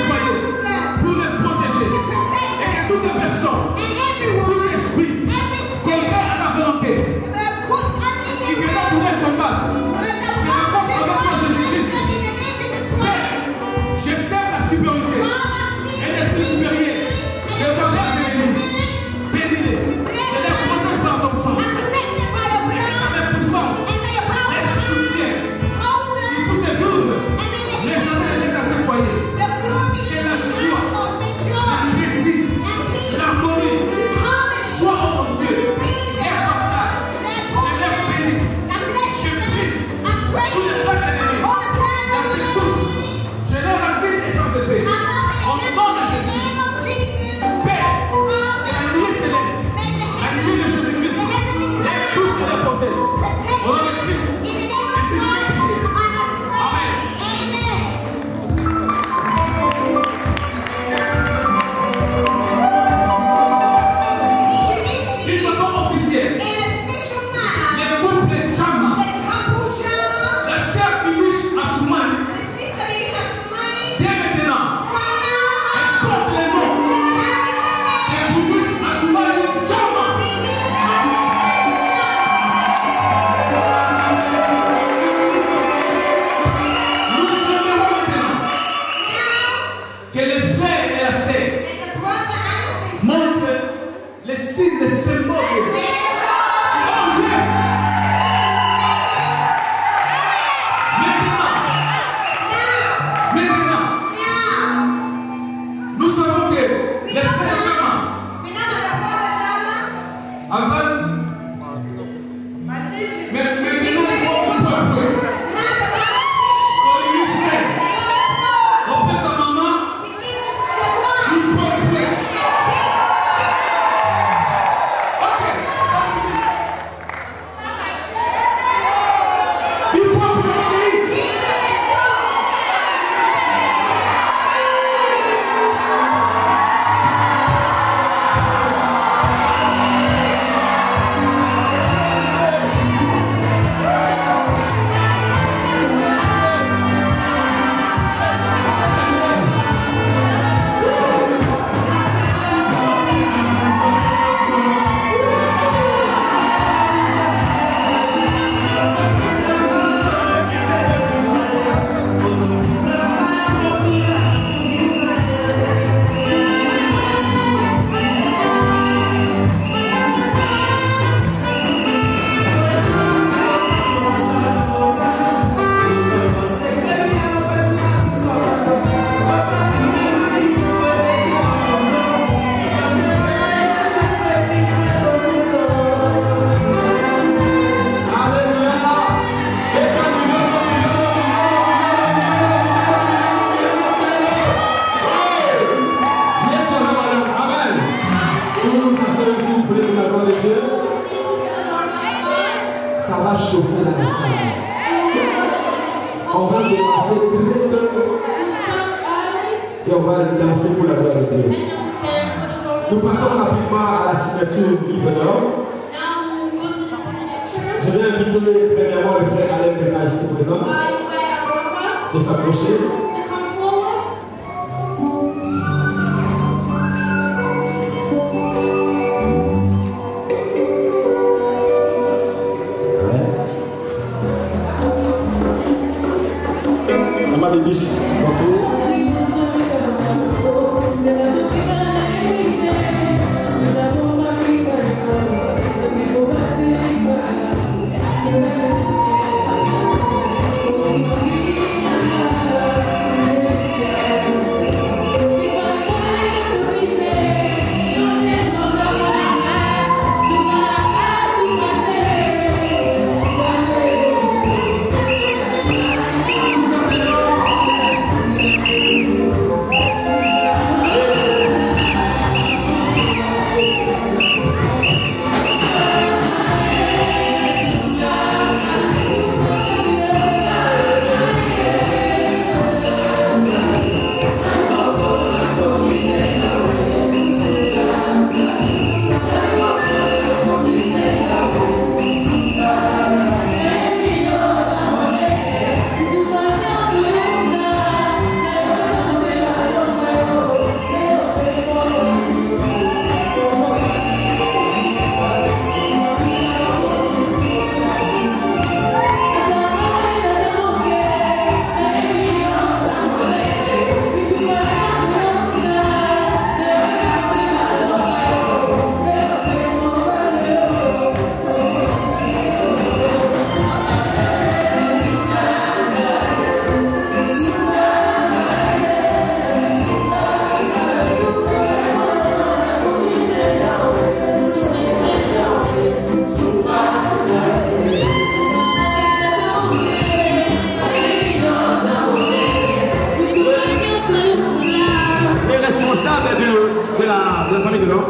frère et la sœur montrent les signes de ce mot. Oh yes! Maintenant, maintenant, nous savons que les frères avant, mais maintenant, on peut appeler. On peut sa maman, il peut appeler. Ok. Il peut appeler. Ça va chauffer la salle. On va commencer très tôt et on va danser pour la gloire de Dieu. Nous passons rapidement à la signature du livre d'or. Je vais inviter premièrement le frère Alain Béka ici présent de s'approcher. Les biches s'entourent. De la, de la famille de l'or.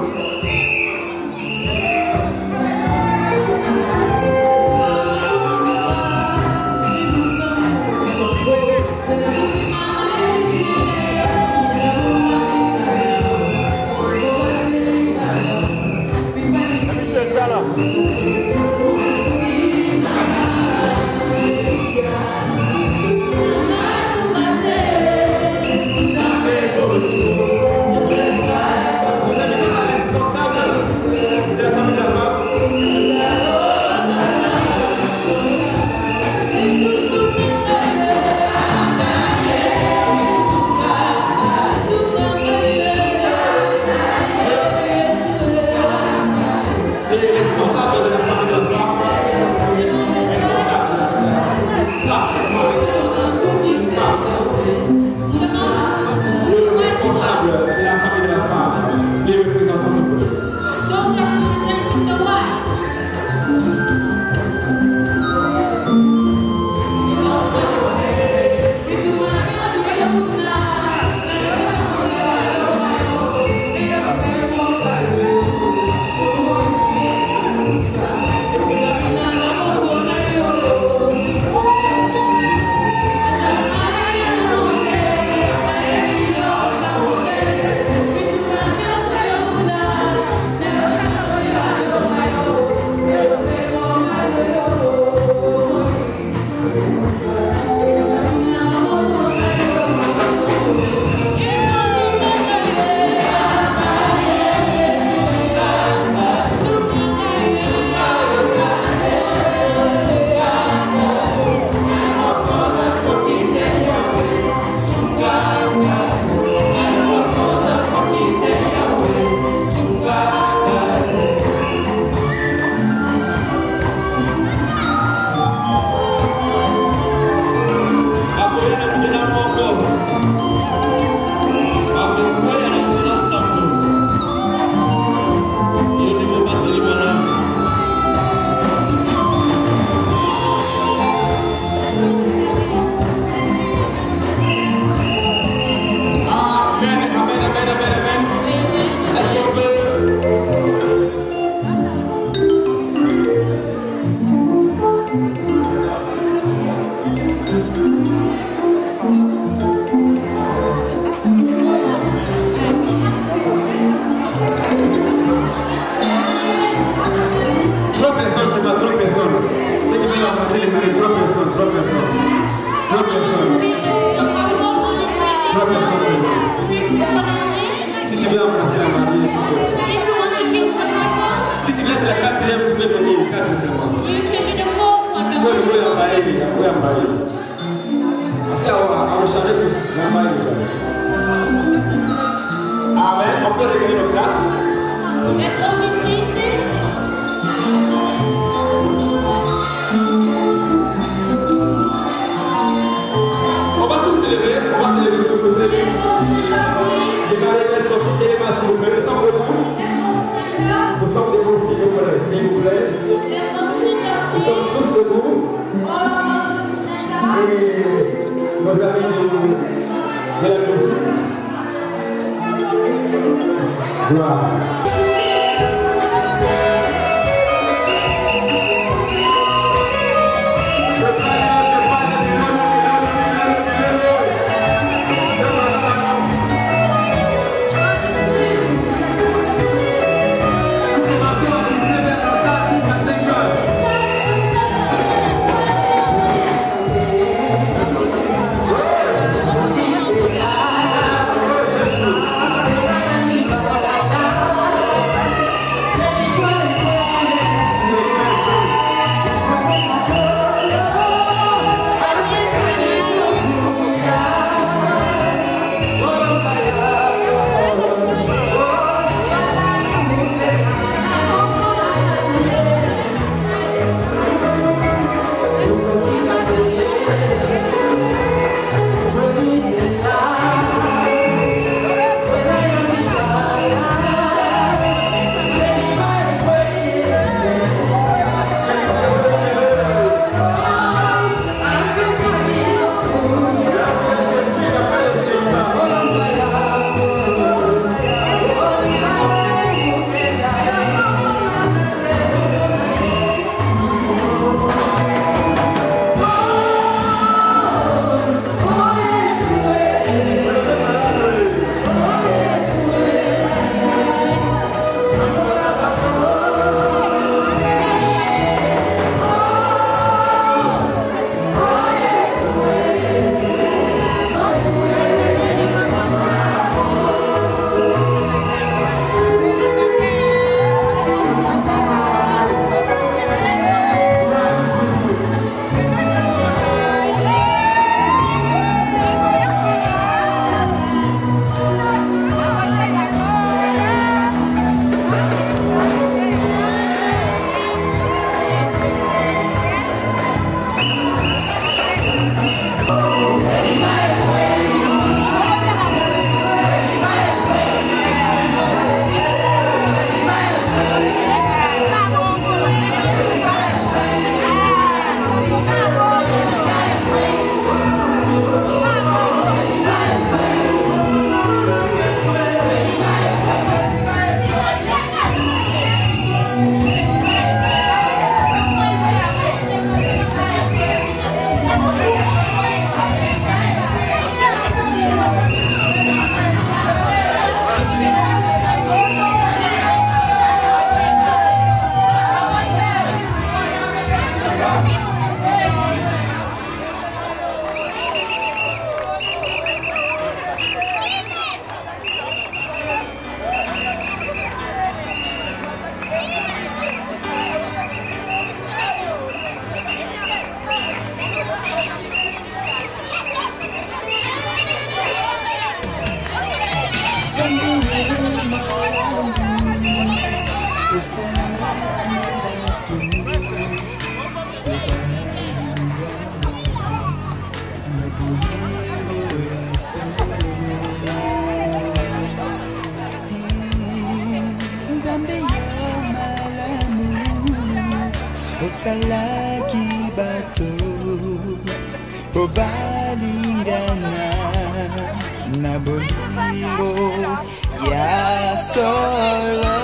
Vous avez on peut regagner nos places. On va tous se lever, on va se lever de côté. Démarrez les sorties et les mains s'il vous plaît. Nous sommes debout. Nous sommes debout s'il vous plaît, s'il vous plaît. Nous sommes tous debout. Et nos amis de la musique. Gloire. Osalaki bato Obalingana Na bolingo Ya solo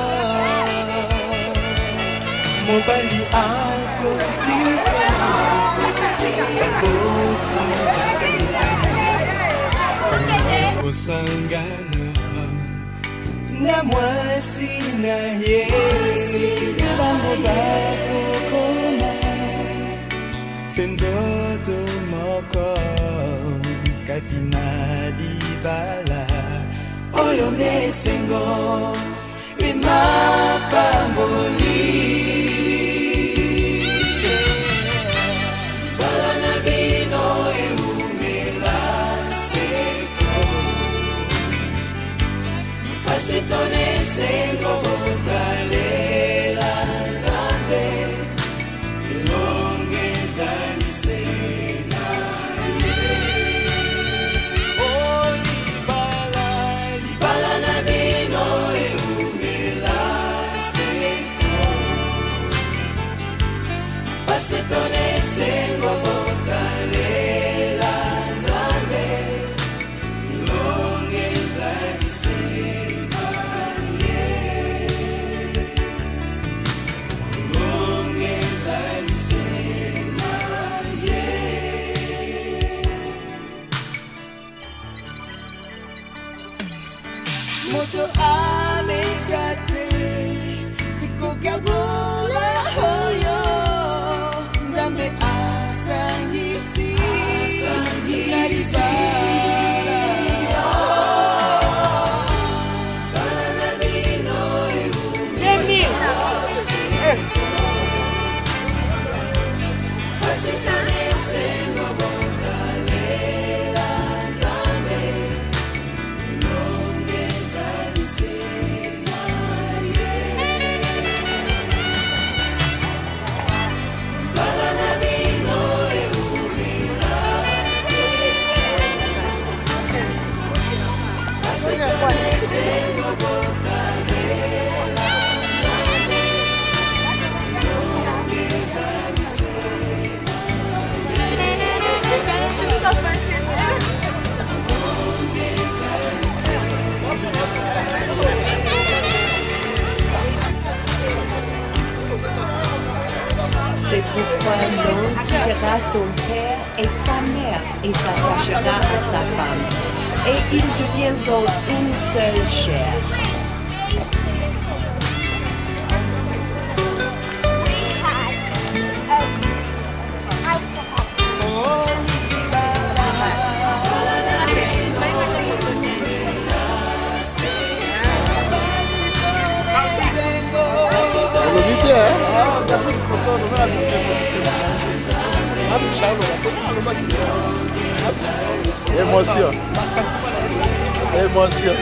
Mobali akotika Osangana Na mwasi na ye Bango bakokoma Senzoto moko Katina libala Oyo nesengo Wimapamboli Bala na bino eumela seko pasi ton esengo bokalela Nzambe ilongeza lisena Oh libala libala na bino eumela seko pasi ton esengo bokalela Nzambe ilongeza lisena ilongeza lisena moto amekate ikokabola hoyo Nzambe asangisi na libala bala na bino eumi pasitane sengo bokalela Nzambe ilongeza lisena bala na bino eumela pasitane sengo bokalela Nzambe ilongeza C'est pourquoi l'homme quittera son père et sa mère et s'attachera à sa femme, et ils deviendront une seule chair. Émotion. Émotion.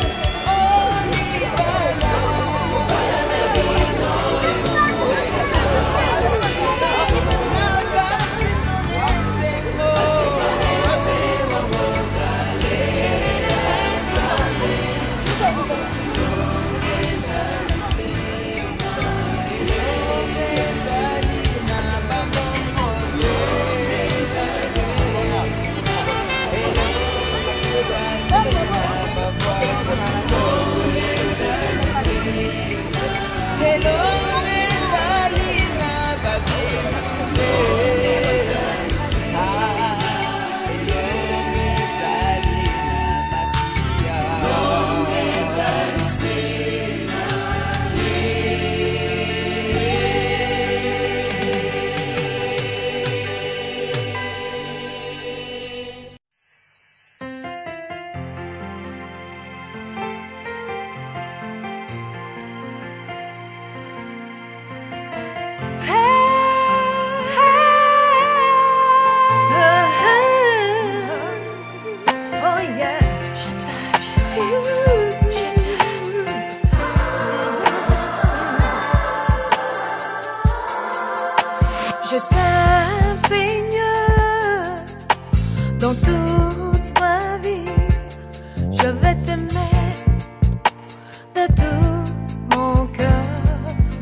Je t'aime, Seigneur, dans toute ma vie. Je vais t'aimer de tout mon cœur.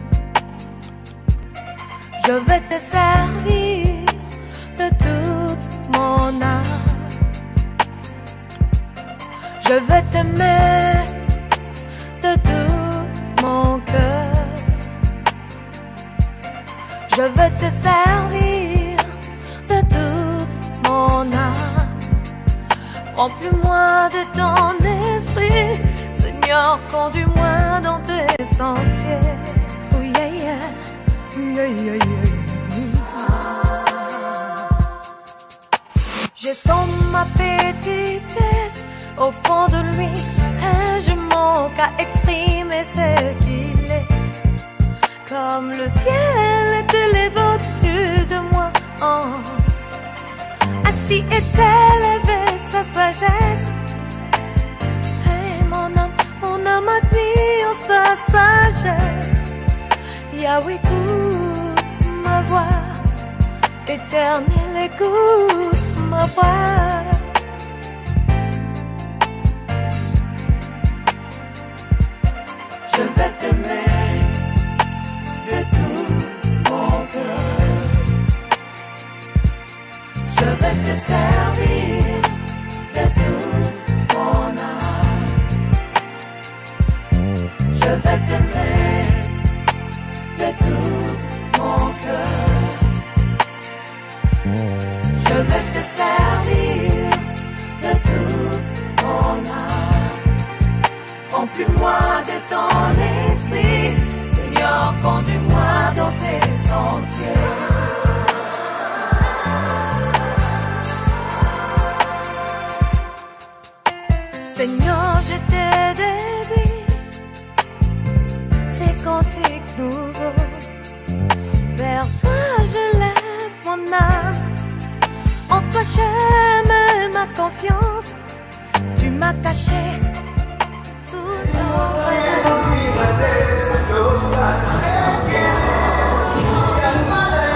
Je vais te servir de toute mon âme. Je vais t'aimer de tout mon cœur. Je veux te servir de toute mon âme. Remplis-moi de ton esprit, Seigneur, conduis-moi dans tes sentiers. Oh yeah, yeah. Yeah, yeah, yeah. Je sens ma petitesse au fond de lui et je manque à exprimer ce qu'il est. Comme le ciel est élevé au-dessus de moi, oh. Ainsi est élevée sa sagesse. Hey, mon âme, mon âme a Yahweh, écoute ma voix. Éternel, écoute ma voix. Je vais t'aimer de tout mon cœur. Je vais te servir de toute mon âme. Je vais t'aimer de tout mon cœur. Je vais te servir de toute mon âme. Remplis-moi de ton esprit, Seigneur, conduis-moi dans tes sentiers. Seigneur, je te désire, c'est cantique nouveau. Vers toi je lève mon âme. En toi je mets ma confiance. Tu m'as caché sous l'ombre.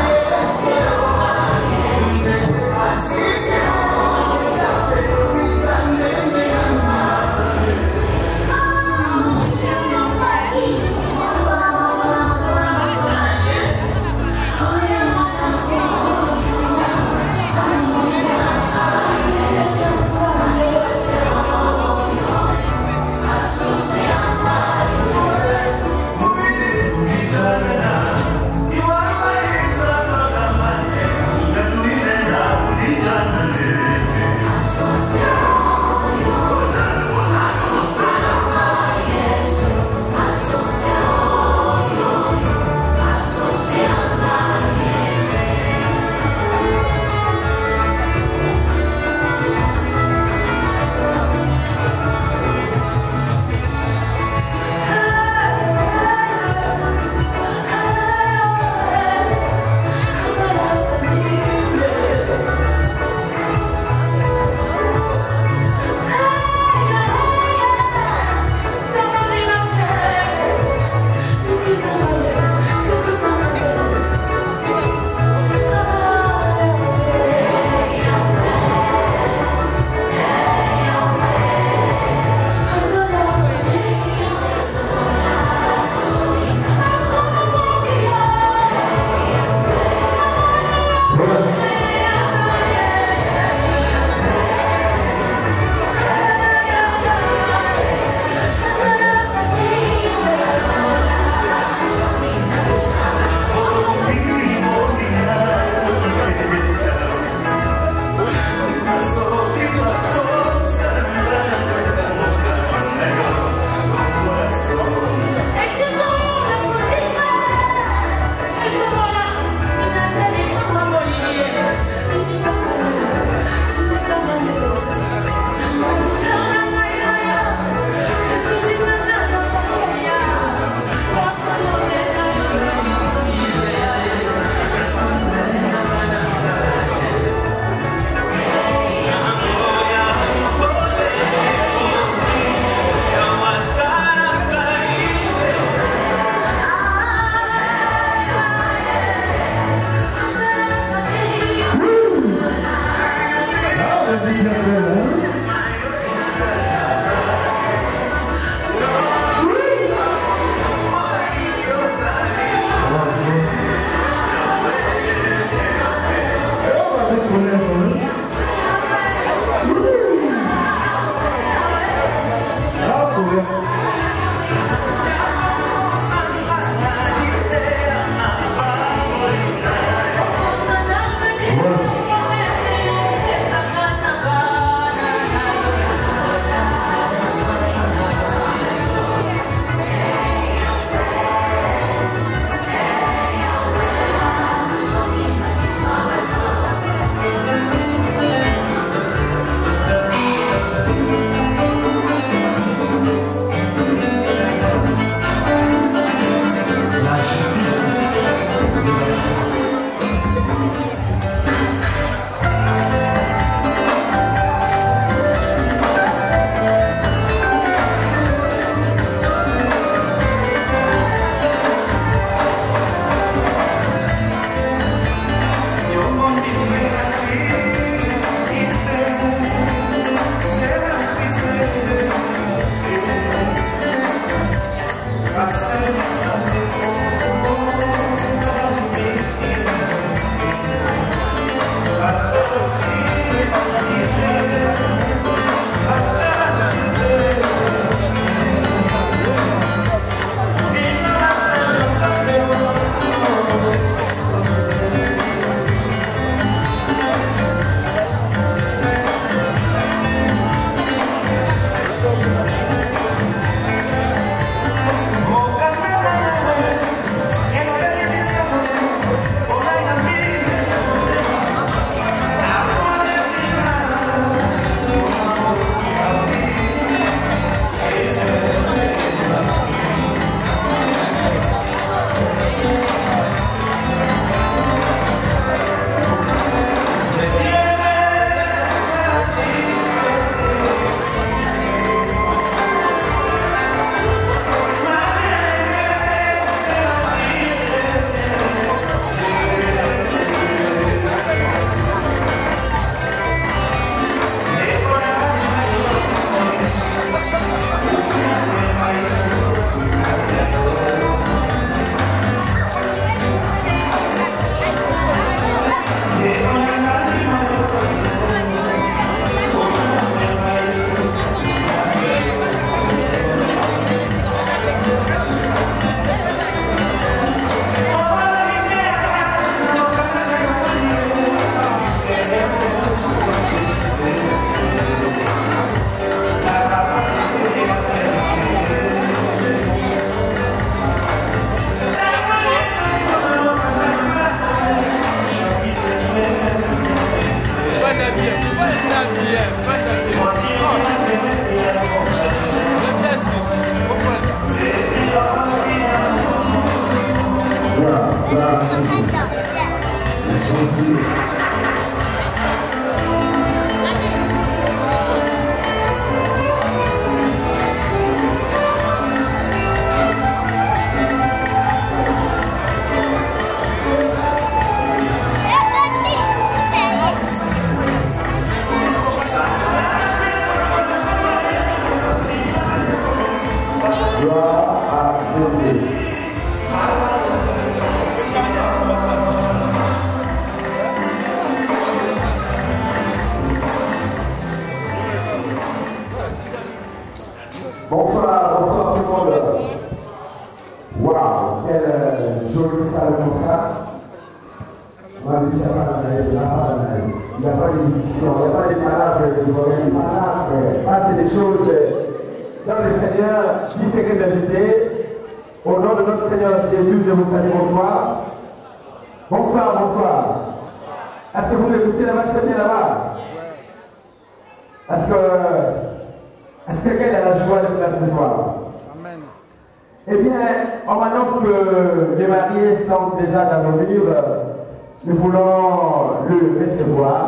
Bonsoir, bonsoir tout le monde. Waouh, quelle jolie salle comme ça. On a déjà parlé, il n'y a pas de discussion, il n'y a pas de palabres, il n'y a pas de palabres. Ah, c'est des choses dans le Seigneur, distingué d'invité. Au nom de notre Seigneur Jésus, je vous salue, bonsoir. Bonsoir, bonsoir. Est-ce que vous m'écoutez là-bas, très bien là-bas? Est-ce que... Est-ce que quelqu'un a la joie d'être là ce soir? Amen. Eh bien, on m'annonce que les mariés sont déjà dans nos murs. Nous voulons le recevoir.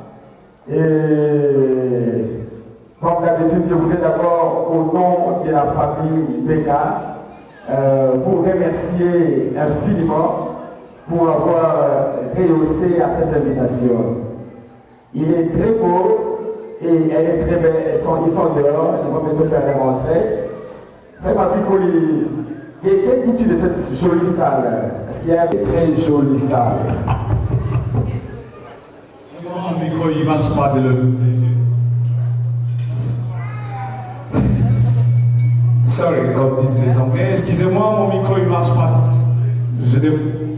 Et comme d'habitude, je voudrais d'abord, au nom de la famille Beka, euh, vous remercier infiniment pour avoir rehaussé à cette invitation. Il est très beau. Et elle est très belle, ils sont, ils sont dehors, ils vont bientôt faire la rentrée. Frère Papicoli, qu'est-ce que dis-tu de cette jolie salle? Est-ce qu'il y a une très jolie salle? Mon micro, il ne marche pas de le. Sorry, comme disent les Anglais. Excusez-moi, mon micro, il ne marche pas. Je devais,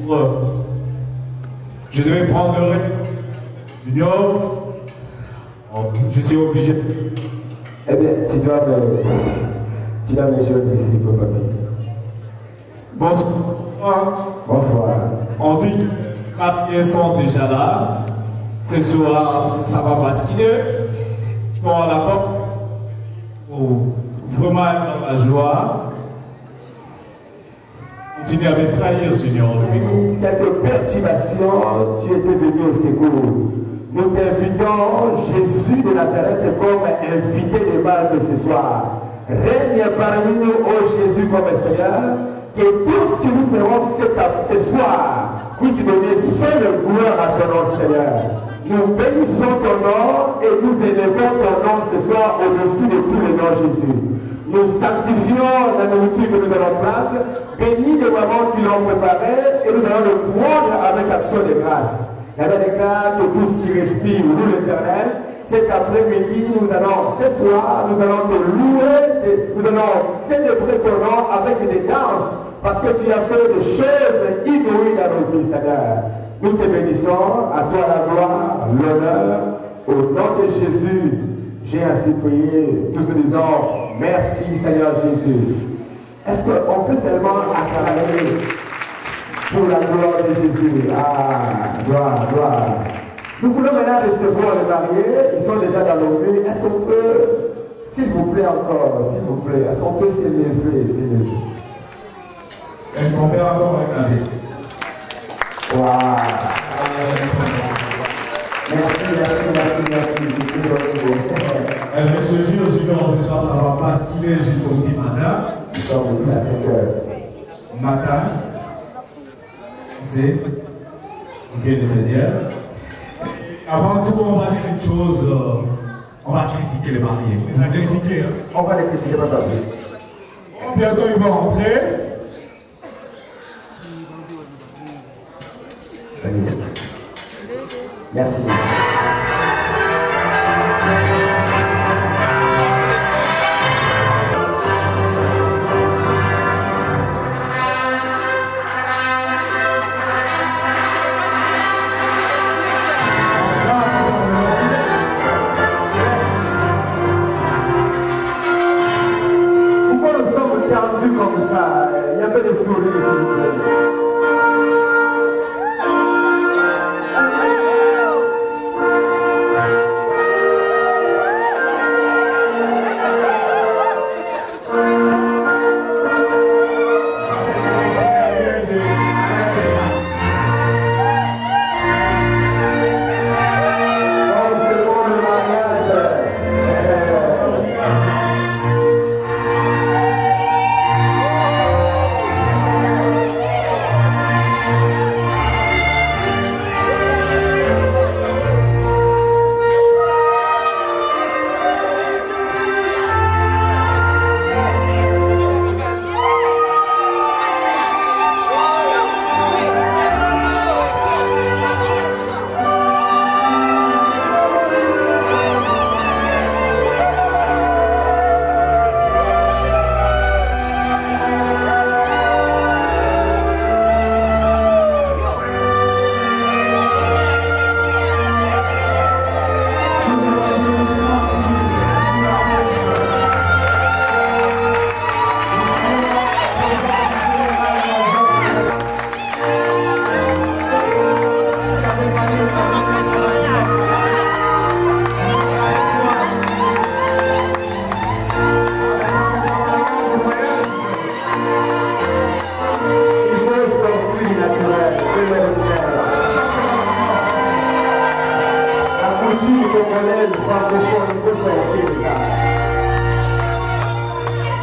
je devais prendre le ré. Junior. Oh, je suis obligé. Eh bien, tu dois me, tu dois me joindre ici, pour papier. Bonsoir. Bonsoir. On dit que les papiers sont déjà là. Ce soir, ça va basculer. Ils sont à la porte. Oh, vraiment être dans la joie. Continue à me trahir, Seigneur, le micro. Quelques perturbations, tu étais venu au secours. Nous t'invitons, Jésus de Nazareth, comme invité de Marc ce soir. Règne parmi nous, ô Jésus, comme Seigneur, que tout ce que nous ferons ce soir puisse donner seule gloire à ton nom, Seigneur. Nous bénissons ton nom et nous élevons ton nom ce soir au-dessus de tous les noms, Jésus. Nous sanctifions la nourriture que nous allons prendre, bénis les mamans qui l'ont préparé et nous allons le prendre avec action de grâce. La Bible déclare que tout ce qui respire loue l'Éternel. Cet après-midi, nous allons, ce soir, nous allons te louer, nous allons célébrer ton nom avec des danses, parce que tu as fait des choses inouïes dans nos vies, Seigneur. Nous te bénissons, à toi la gloire, l'honneur, au nom de Jésus. J'ai ainsi prié, tous nous disons, merci Seigneur Jésus. Est-ce qu'on peut seulement acclamer pour la gloire de Jésus? Ah, gloire, gloire. Nous voulons maintenant recevoir les mariés, ils sont déjà dans le mur. Est-ce qu'on peut, s'il vous plaît encore, s'il vous plaît, est-ce qu'on peut s'élever, s'élever? Est-ce qu'on peut encore regarder? Waouh! Merci, merci, merci, merci. Euh, Monsieur Gilles, Junior, ce soir, ça va basculer jusqu'au petit matin. Nous sommes tous à cinq heures. Matin. C'est ok le Seigneur. Avant tout, on va dire une chose, euh, on va critiquer les mariés. On va les critiquer. Hein? On va les critiquer, papa. Bientôt, ils vont rentrer. Merci. Comme ça, il y a un peu de sourire, s'il vous plaît.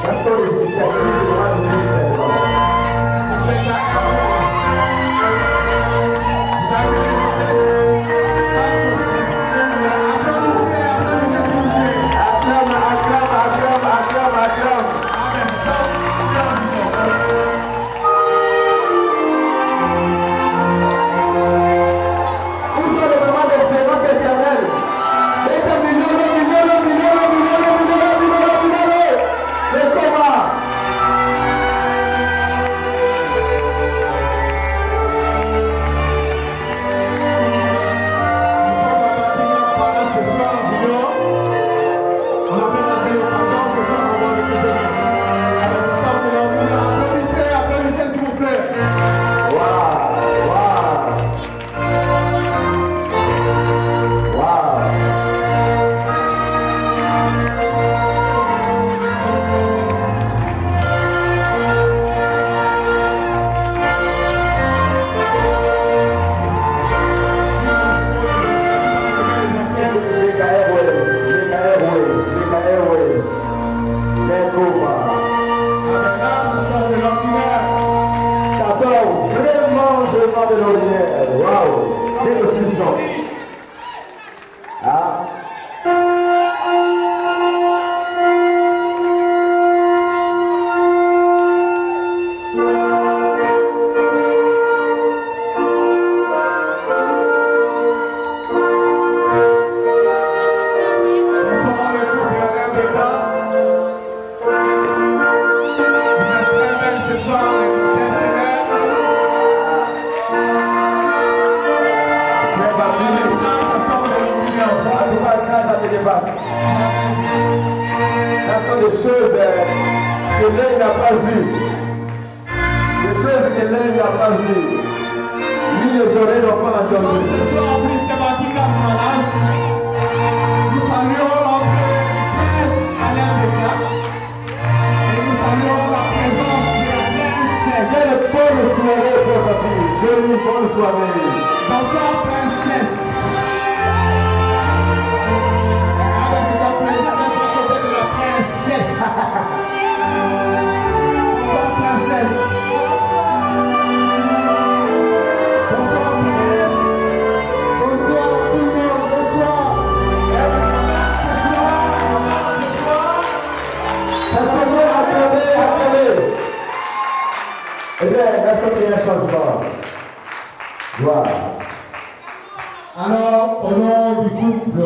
Alors, au nom du couple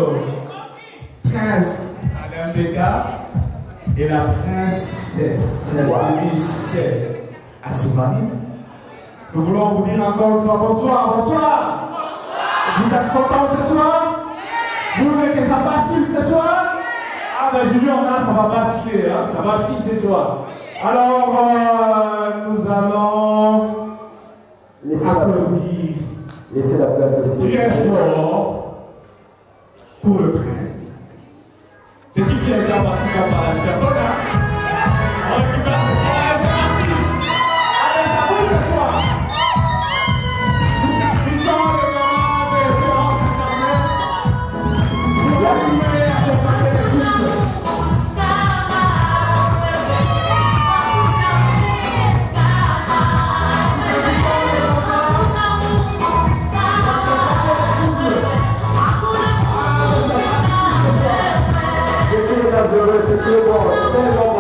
Prince Alain Béga et la princesse Michel Assoumani, nous voulons vous dire encore une fois bonsoir, bonsoir. Bonsoir. Vous êtes contents ce soir? Vous voulez que ça bascule ce soir? Ah ben Julien, là, ça va basculer, hein? Ça bascule ce soir. Alors, euh, nous allons Laissez applaudir. La, laissez la place aussi. Très fort pour le prince. C'est qui qui a été participé par la personne, hein? On récupère ce soir, c'est parti. Allez, ça bouge ce soir. Nous capitons le moment de référence internet. Vous allumez accompagner les couples. C'est très bon, très bon.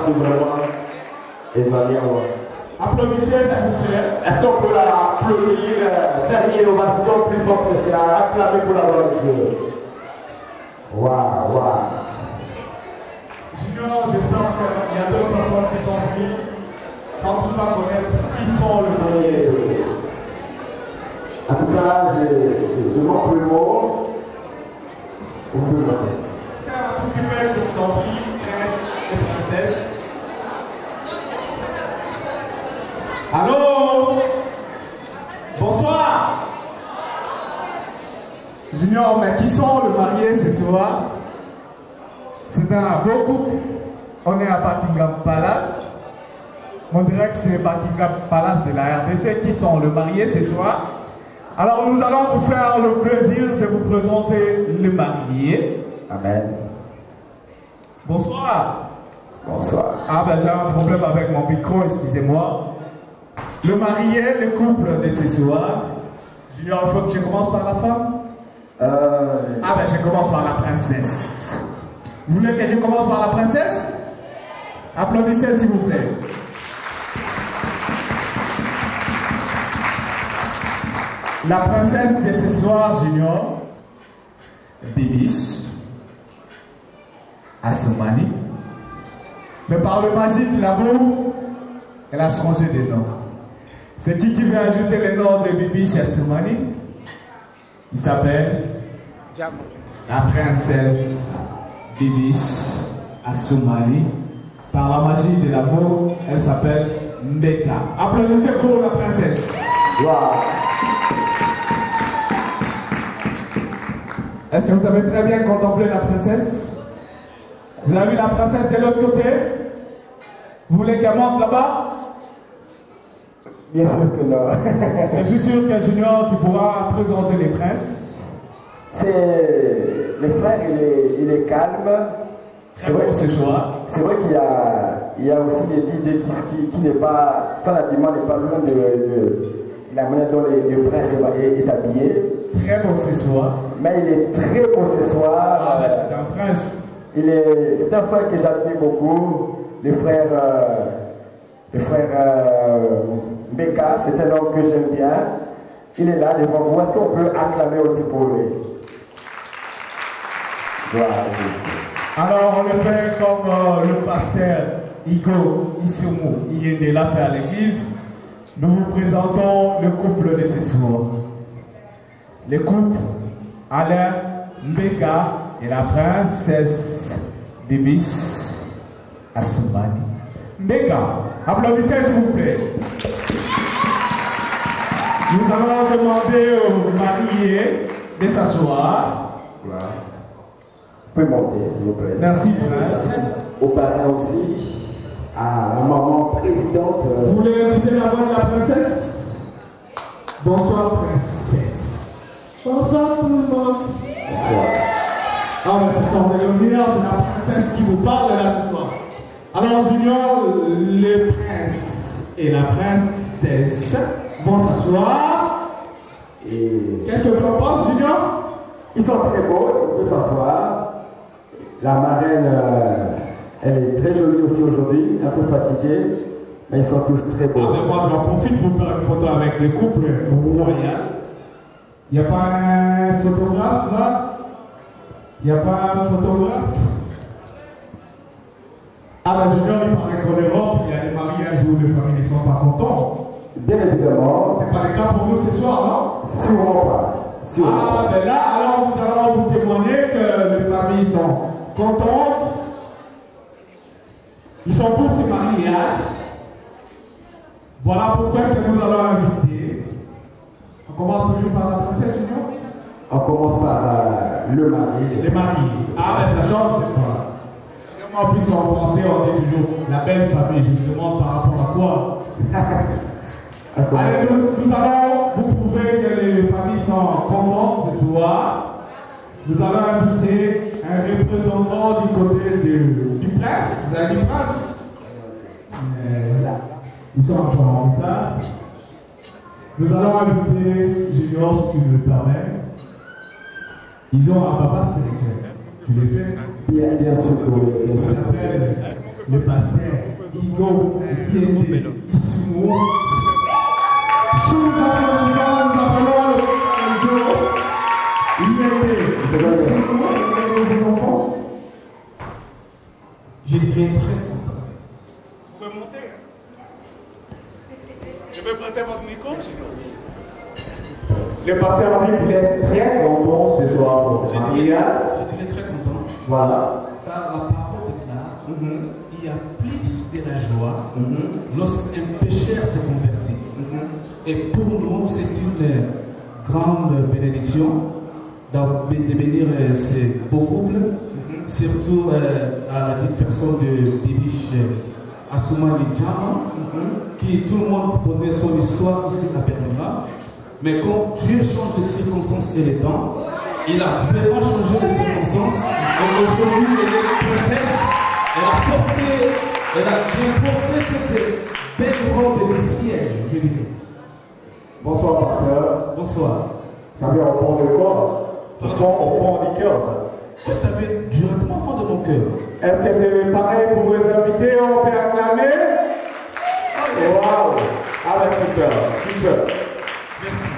c'est vraiment les amis. Applaudissez s'il vous plaît. Est-ce qu'on peut applaudir, euh, faire une innovation plus forte que ça, acclamer pour la gloire de Dieu. Waouh, waouh. Junior, j'espère qu'il y a deux personnes qui sont venues sans tout ça connaître qui sont le premier. En tout cas, je manque le mot. Vous pouvez voter. C'est un truc qui pèse, je vous en prie, prince et princesse. Allô? Bonsoir. Junior, mais qui sont les mariés ce soir? C'est un beau couple. On est à Buckingham Palace. On dirait que c'est Buckingham Palace de la R D C. Qui sont les mariés ce soir? Alors nous allons vous faire le plaisir de vous présenter les mariés. Amen. Bonsoir. Bonsoir. Ah ben j'ai un problème avec mon micro, excusez-moi. Le marié, le couple de ce soir. Junior, il faut que je commence par la femme? euh... Ah ben je commence par la princesse. Vous voulez que je commence par la princesse? Applaudissez s'il vous plaît. La princesse de ce soir, Junior, Bibiche, Assoumani. Mais par le magique de l'amour, elle a changé de nom. C'est qui qui veut ajouter le nom de Bibiche Assoumani? Il s'appelle la princesse Bibiche Assoumani. Par la magie de l'amour, elle s'appelle Mbeka. Applaudissez pour la princesse. Wow. Est-ce que vous avez très bien contemplé la princesse? Vous avez vu la princesse de l'autre côté? Vous voulez qu'elle monte là-bas? Bien sûr que non. Je suis sûr que Junior, tu pourras présenter les princes. C'est... Le frère, il est, il est calme. Très beau ce soir. C'est vrai qu'il y a, il y a aussi des D J qui, qui, qui n'est pas... Son habillement n'est pas loin de, de la manière dont le, le prince est, est habillé. Très beau ce soir. Mais il est très beau ce soir. Ah, ben c'est un prince. Il est, c'est un frère que j'admire beaucoup. Le frère, euh, le frère euh, Mbeka, c'est un homme que j'aime bien. Il est là devant vous. Est-ce qu'on peut acclamer aussi pour lui? Voilà, alors on le fait comme euh, le pasteur Iko Isumu Iyende l'a fait à l'église. Nous vous présentons le couple de ce soir. Le couple Alain Mbeka et la princesse Bibiche Assoumani. Mbeka, applaudissez s'il vous plaît. Nous allons demander aux mariés de s'asseoir. Voilà. Vous pouvez monter s'il vous plaît. Merci prince. Aux parents aussi, à la maman présidente. Vous voulez inviter la voix de la princesse? Bonsoir princesse. Bonsoir tout le monde. Bonsoir. Ah mais c'est son lumière, c'est la princesse qui vous parle là ce soir. Alors Junior, le prince et la princesse vont s'asseoir. Et... Qu'est-ce que tu en penses Junior? Ils sont très beaux, ils peuvent s'asseoir. La marraine, euh, elle est très jolie aussi aujourd'hui, un peu fatiguée, mais ils sont tous très beaux. Ah ben moi j'en profite pour faire une photo avec le couple royal. Il n'y a pas un photographe là? Il n'y a pas un photographe? Ah ben Junior, il paraît qu'en Europe, il y a des mariages où les familles ne sont pas contents. Bien évidemment. C'est pas le cas pour nous ce soir, non? Sûrement pas. Sûrement. Ah ben là, alors nous allons vous témoigner que les familles sont contentes. Ils sont pour ce mariage. Voilà pourquoi est-ce que nous allons inviter. On commence toujours par la princesse, Junior? On commence par euh, le mari. Les mariés. Ah ben ça change, c'est pas. En plus en français, on dit toujours la belle famille. Je me demande par rapport à quoi? Allez, nous, nous allons vous prouver que les familles sont contentes ce soir. Nous allons inviter un représentant du côté de, du prince. Vous avez dit prince? Euh, ils sont un peu en retard. Nous allons inviter Junior, si tu me le permets. Ils ont un papa spirituel. Tu le sais? Bien, bien sûr que oui. Il s'appelle le pasteur Igo Yende Isumo. Sous applaudissements, nous appelons Igo Yende Isumo et vos enfants. J'étais très content. Vous pouvez monter. Je peux prêter votre micro. Le pasteur a dit qu'il est très content ce soir pour ce mariage. J'étais très content. Voilà. Car la parole déclare mm-hmm. il y a plus de la joie mm-hmm. lorsqu'un pécheur se convertit. Mm-hmm. Et pour nous, c'est une grande bénédiction de bénir ces beaux couples, mm-hmm. surtout euh, à la petite personne de Bibiche Assouma Lidjama, mm-hmm. qui tout le monde connaît son histoire ici à Berlin. Mais quand Dieu change les circonstances et les temps, il a vraiment changé les circonstances. Et aujourd'hui, elle est princesse. Elle a porté, elle a bien porté cette belle robe du ciel, je dirais. Bonsoir, pasteur. Bonsoir. Ça vient au fond du corps. Au fond, au fond du cœur, ça. Ça vient directement au fond de mon cœur. Est-ce que c'est pareil pour les invités? On peut acclamer? Waouh! Ah ben super, super. Merci.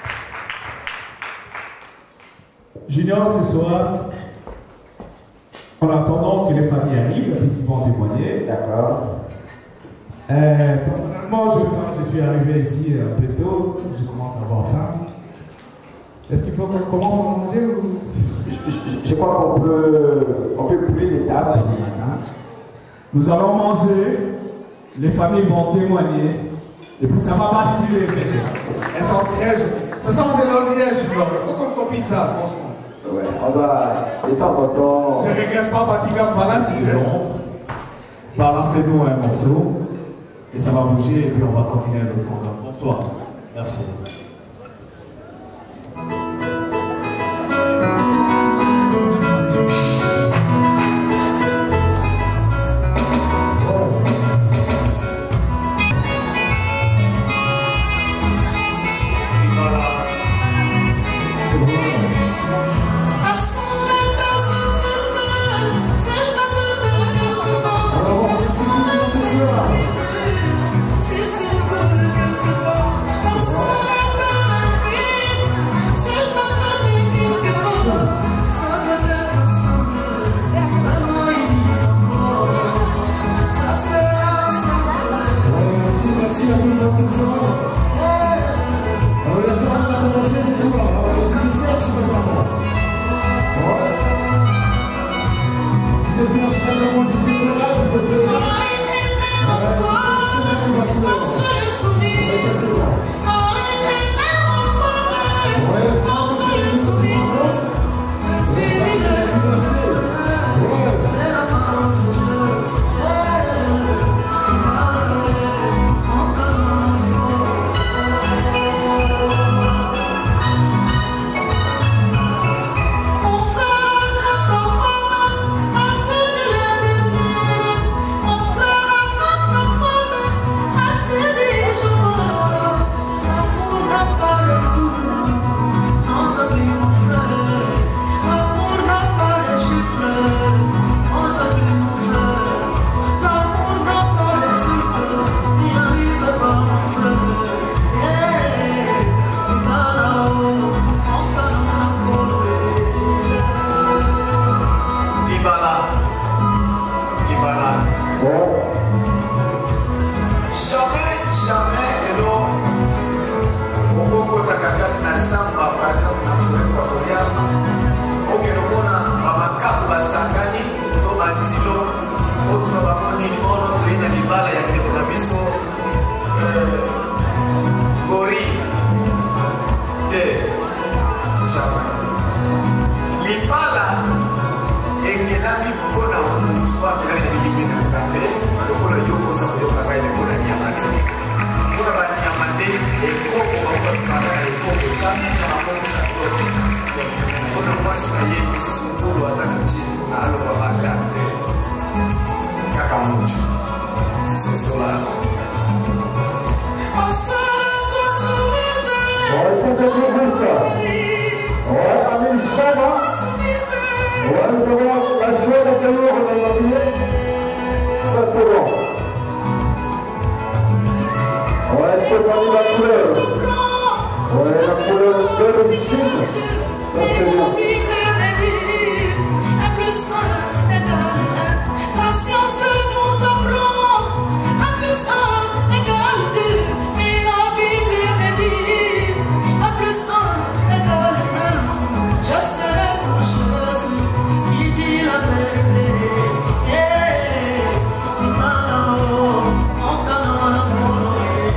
Junior, ce soir, en attendant que les familles arrivent, puisqu'ils vont témoigner. D'accord. Euh, personnellement, je, je suis arrivé ici un peu tôt, je commence à avoir faim. Est-ce qu'il faut qu'on commence à manger ou... Je, je, je crois qu'on peut, on peut couler les tables. Nous allons manger, les familles vont témoigner, et puis ça va basculer. Elles sont très jolies. Ce sont des lauriers, Junior. Il faut qu'on copie ça, franchement. Ouais, on doit, de temps en temps... Je ne regarde pas Batikam Palace, disait on. Balancez-nous un morceau, et ça va bouger, et puis on va continuer notre programme. Bonsoir. Merci. ça c'est bon. Ouais, c'est pas la couleur. Ouais, la couleur d'origine. Ça c'est bien. Patience nous apprend à plus un égale deux, mais la Bible me dit à plus un égale un. Je sais la chose qui dit la vérité. Yeah. Oh, mon canon amour.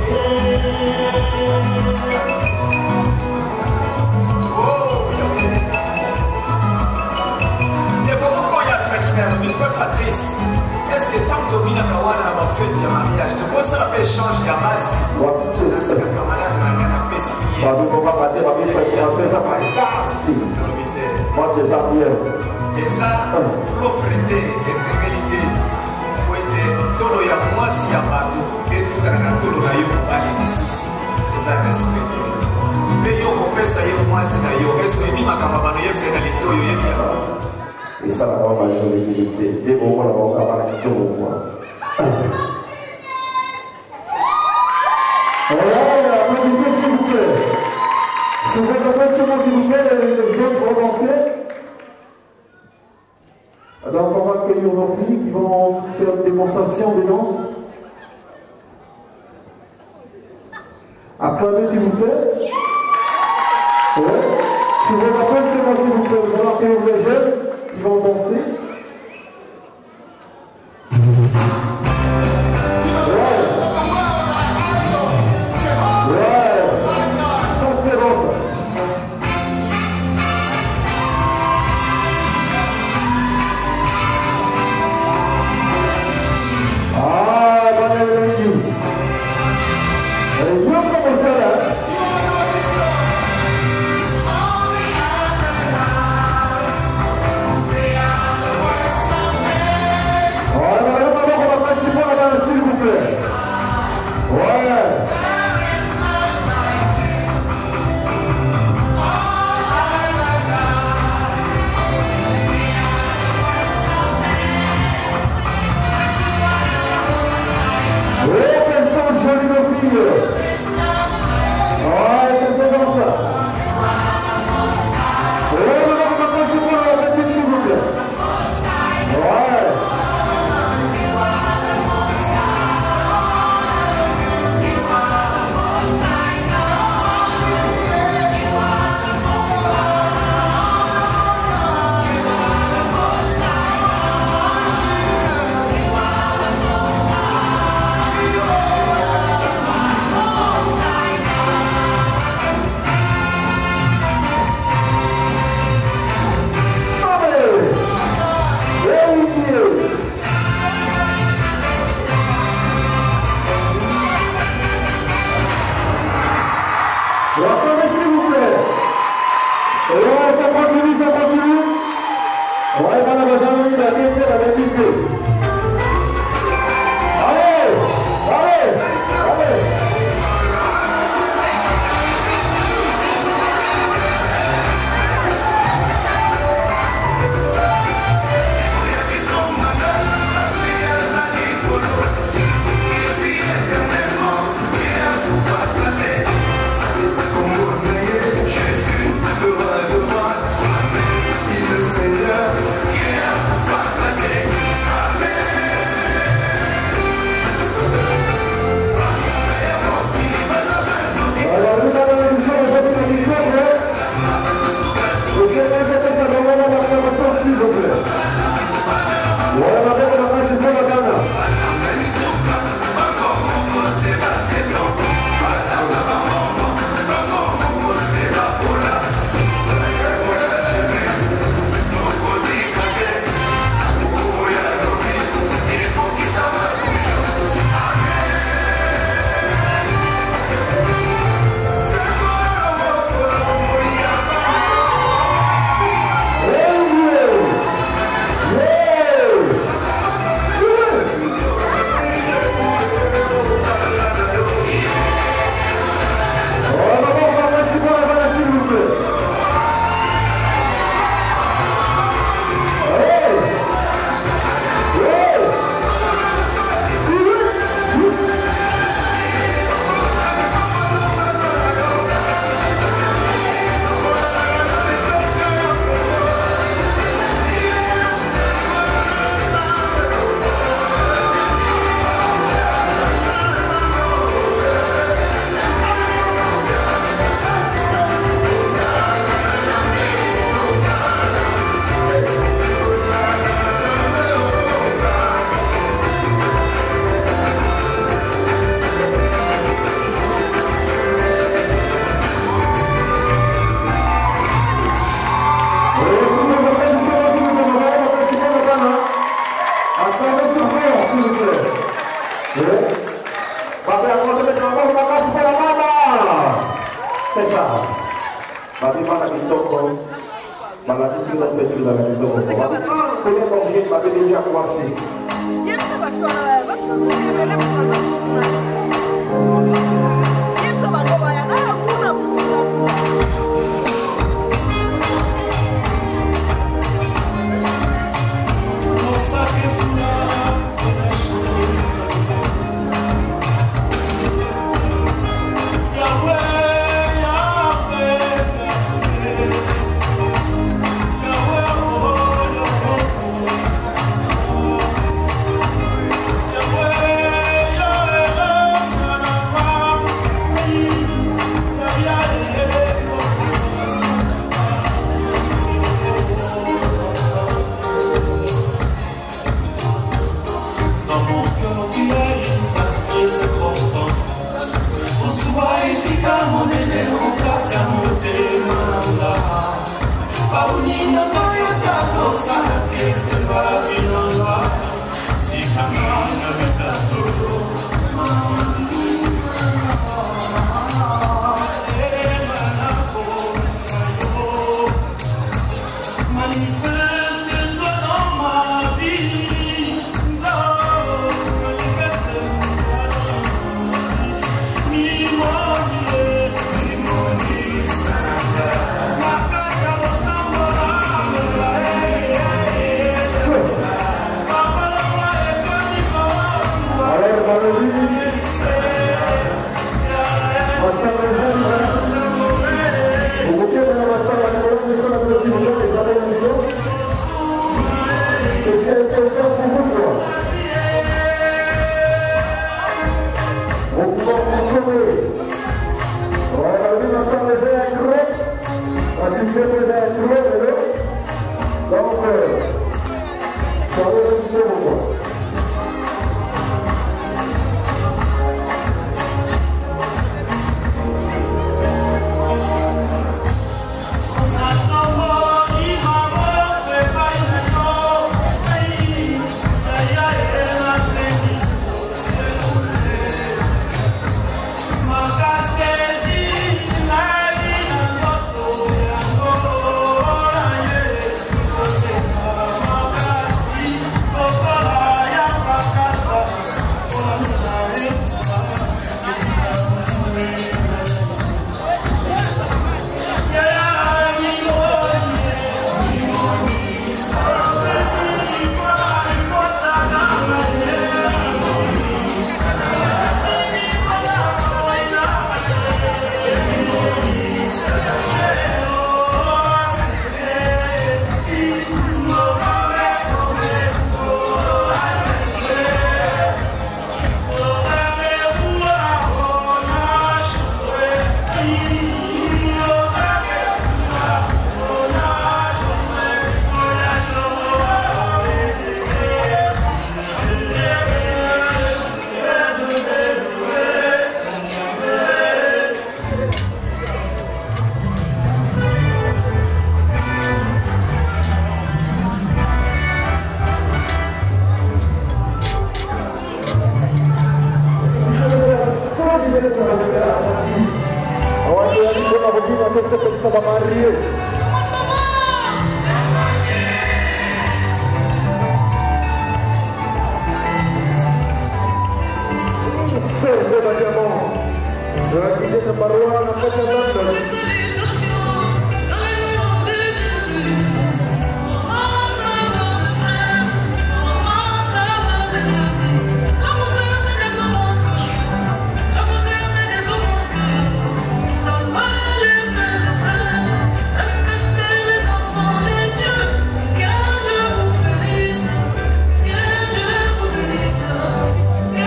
Patrice, est-ce que tant que tu as ma fête de mariage, tu penses que ça peut changer la base? C'est un camarade qui a apprécié. Il ne faut pas partir sur une information, ça va être cassé. Moi, c'est ça bien. Et ça, propreté et sérénité. Pour être tout le monde, si y a pas tout, et tout le monde, tout le monde, il y a des soucis. Ça respecte. Mais yo, on peut ça, yo, moi, c'est là, yo. Est-ce que même quand on va nous c'est dans les taux, yo, bien. Et ça, la grande majorité, des moments, la grande majorité, au moins. Voilà, applaudissez s'il vous plaît. Sur votre applaudissement, s'il vous plaît, les jeunes vont danser. Alors, on va accueillir nos filles qui vont faire une démonstration des danses. Applaudissez s'il vous plaît. Ouais. Sur votre applaudissement, s'il vous plaît, vous allez accueillir les jeunes. Ils vont danser. Ouais. Ouais. Ça c'est bon ça. Ah, bonne énergie. Et bien comme ça là. S'il vous plaît. Ouais. Ouais, quelles sont jolies nos filles. Ouais, ça c'est bon ça. Ouais, maintenant on va passer pour la petite s'il vous plaît. Ouais. Jésus, le roi de foi, il le Seigneur, qui est à pouvoir plaquer. C'est ça. Ma vie m'a dit Toko. Ma vie c'est notre petit vous avez dit Toko. Ma vie connaît manger, ma vie déjà coincé. Yem ça va faire là, tu vas se révéler pour ça. Yem ça va go ba ya na kuna kuna.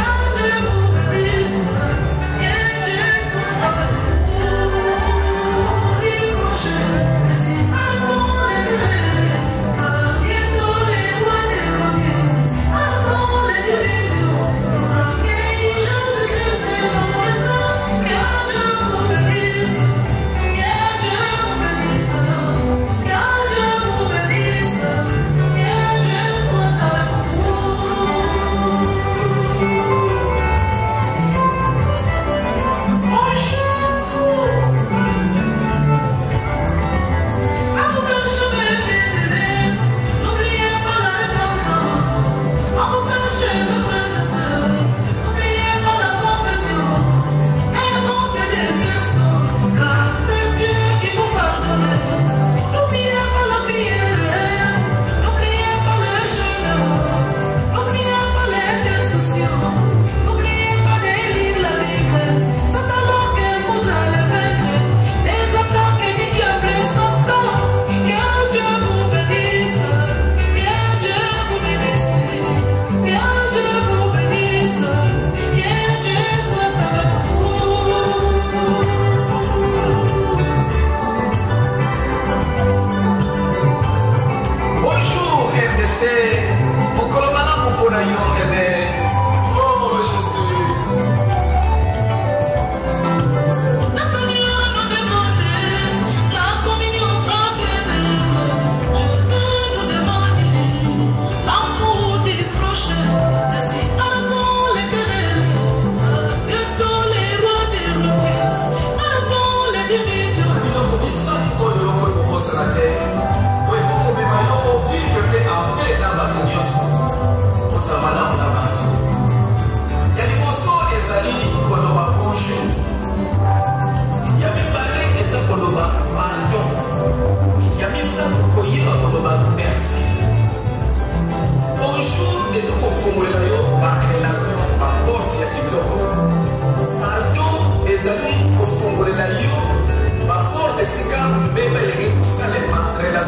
Yeah.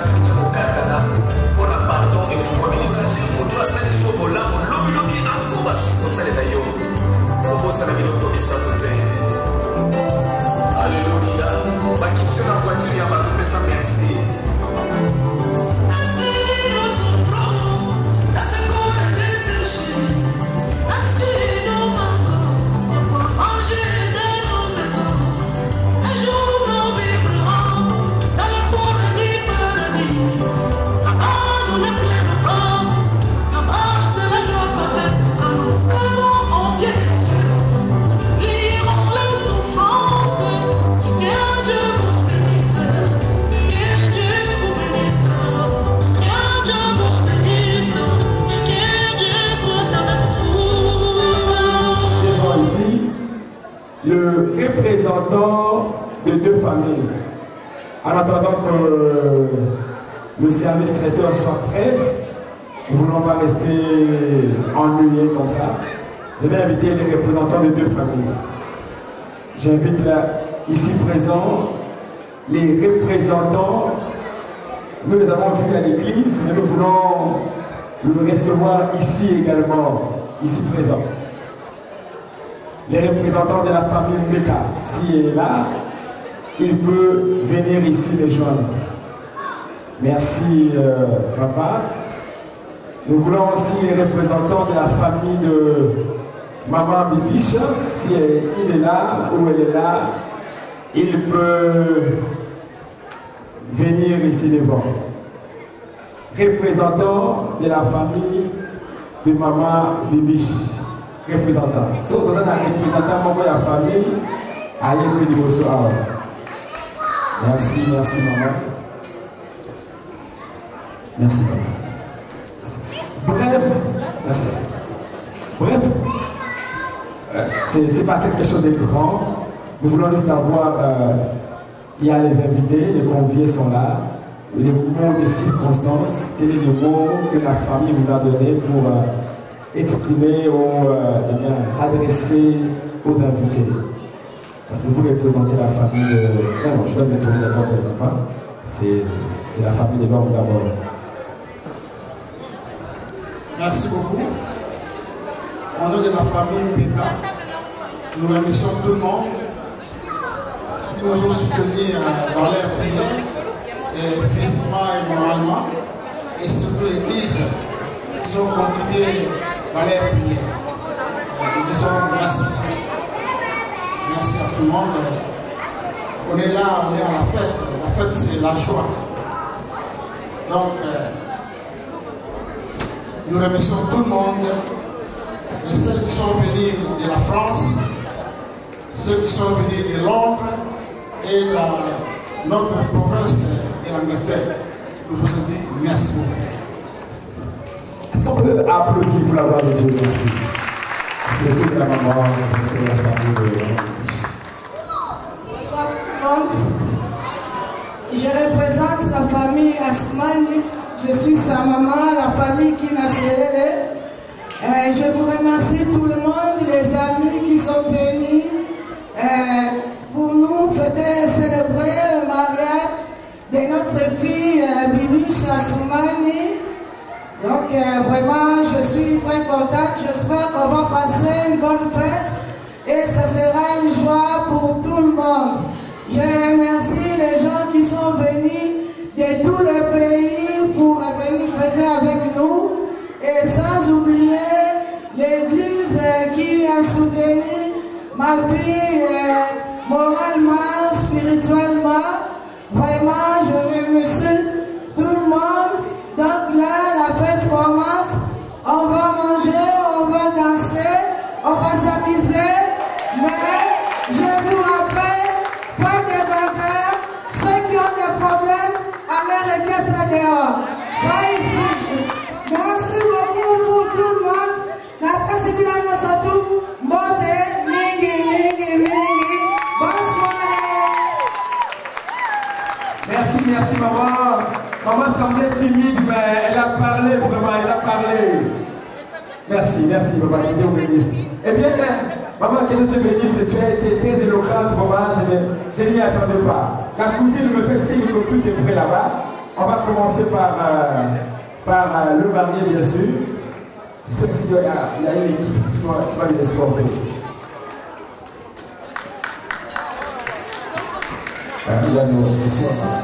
soki kokatana mpona pardon efungwamini soki moto asali yo bolamu lobilobi ankoba soki kosalela yo kobosana biloko misato te. Alléluia. Bakiti yo na voiture ya bato pesa merci. Le représentant de deux familles. En attendant que le service traiteur soit prêt, nous ne voulons pas rester ennuyés comme ça. Je vais inviter les représentants de deux familles. J'invite là, ici présents les représentants. Nous les avons vus à l'église, mais nous voulons le recevoir ici également, ici présents. Les représentants de la famille Meka, s'il est là, il peut venir ici les joindre. Merci, euh, papa. Nous voulons aussi les représentants de la famille de Maman Bibiche. Si elle, il est là ou elle est là, il peut venir ici devant. Représentant de la famille de Maman Bibiche. Représentant. Si on donne un représentant de la famille, allez que du soir. Merci, merci maman. Merci maman. Bref, merci. Bref, euh, c'est pas quelque chose de grand. Nous voulons juste avoir, euh, il y a les invités, les conviés sont là. Les mots de circonstance, quel est le mot que la famille vous a donné pour euh, exprimer ou euh, eh bien, s'adresser aux invités. Parce que vous représentez la famille de... Non, non, je dois me tourner d'abord pour le papa. C'est la famille de l'homme d'abord. Merci beaucoup. Au nom de la famille Mbeka, nous remercions tout le monde qui nous ont soutenus dans leur prière, et physiquement et moralement, et surtout l'Église qui ont contribué dans leur prière. Nous disons merci. Merci à tout le monde. On est là, on est à la fête. La fête, c'est la joie. Donc, euh, nous remercions tout le monde, et ceux qui sont venus de la France, ceux qui sont venus de Londres et de notre province de l'Angleterre. Nous vous disons merci beaucoup. Est-ce qu'on peut applaudir pour la gloire de Dieu? Merci. C'est toute la maman, toute la famille de Bonsoir tout le monde. Je représente la famille Assoumani. Je suis sa maman, la famille qui n'a célébré. Euh, je vous remercie tout le monde, les amis qui sont venus euh, pour nous fêter, célébrer le mariage de notre fille euh, Bibiche Assoumani. Donc euh, vraiment, je suis très contente. J'espère qu'on va passer une bonne fête et ce sera une joie pour tout le monde. Je remercie les gens qui sont venus de tout le pays pour venir fêter avec nous. Et sans oublier l'église qui a soutenu ma fille euh, moralement, spirituellement. Vraiment, je remercie tout le monde. Donc là, la fête commence. On va manger, on va danser, on va s'amuser. Mais je vous rappelle, pas de bagarre. Ceux qui ont des problèmes, allez rester ça dehors. Pas ici. Merci beaucoup pour tout le monde. La possibilité surtout, monter, mingi, mingi, mingi. Bonne soirée. Merci, merci maman. Maman semblait timide, mais elle a parlé vraiment, elle a parlé. Merci, merci maman, que Dieu vous bénisse. Eh bien, maman, que Dieu te bénisse, tu as été très éloquente, maman, je, je n'y attendais pas. La cousine me fait signe que tout est prêt là-bas. On va commencer par, euh, par euh, le marié, bien sûr. Ceci, il y a, il y a une équipe qui va, qui va les escorter. Euh, il y a nos questions.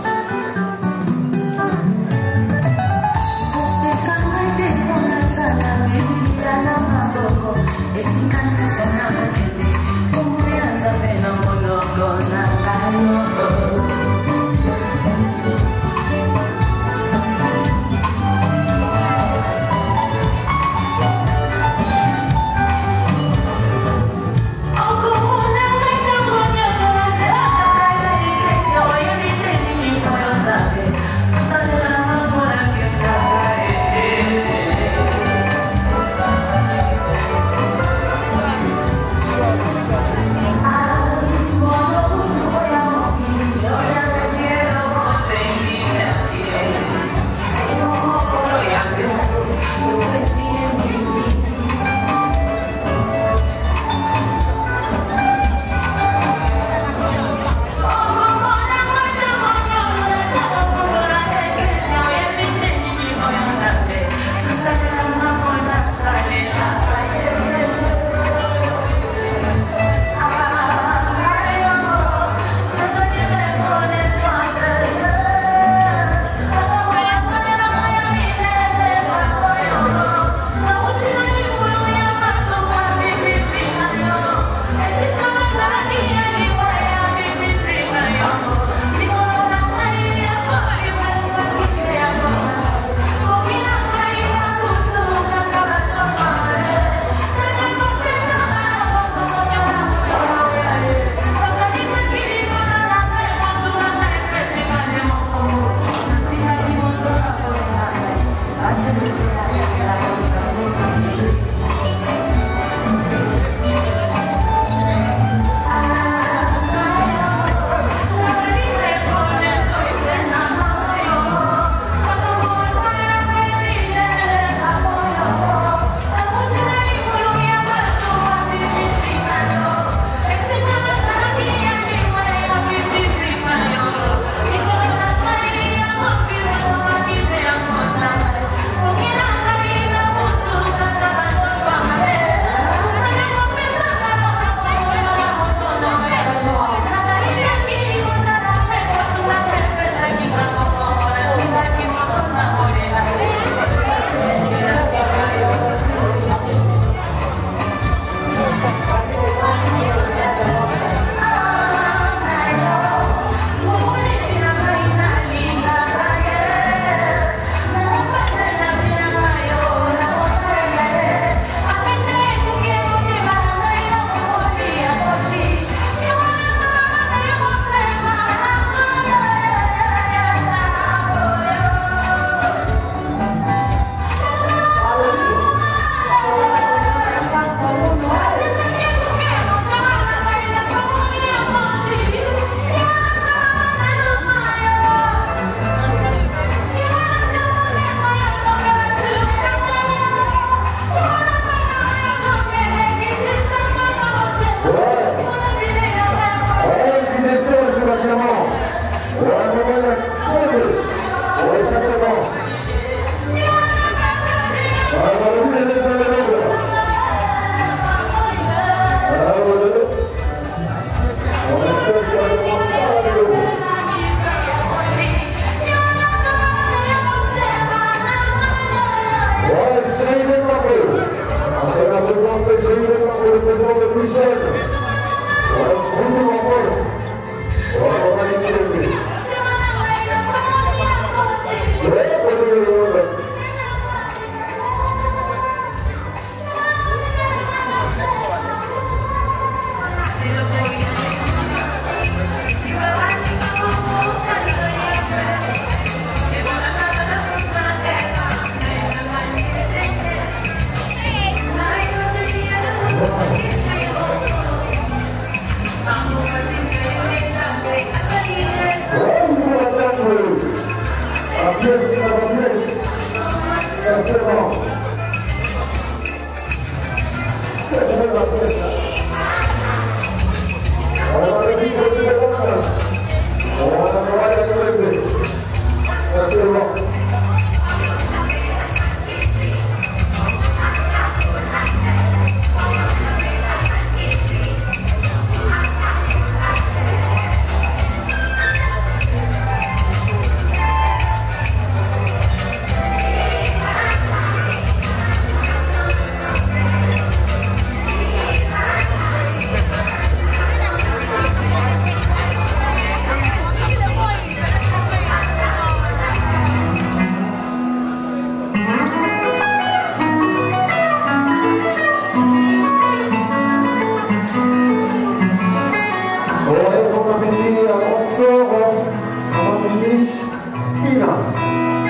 Gracias.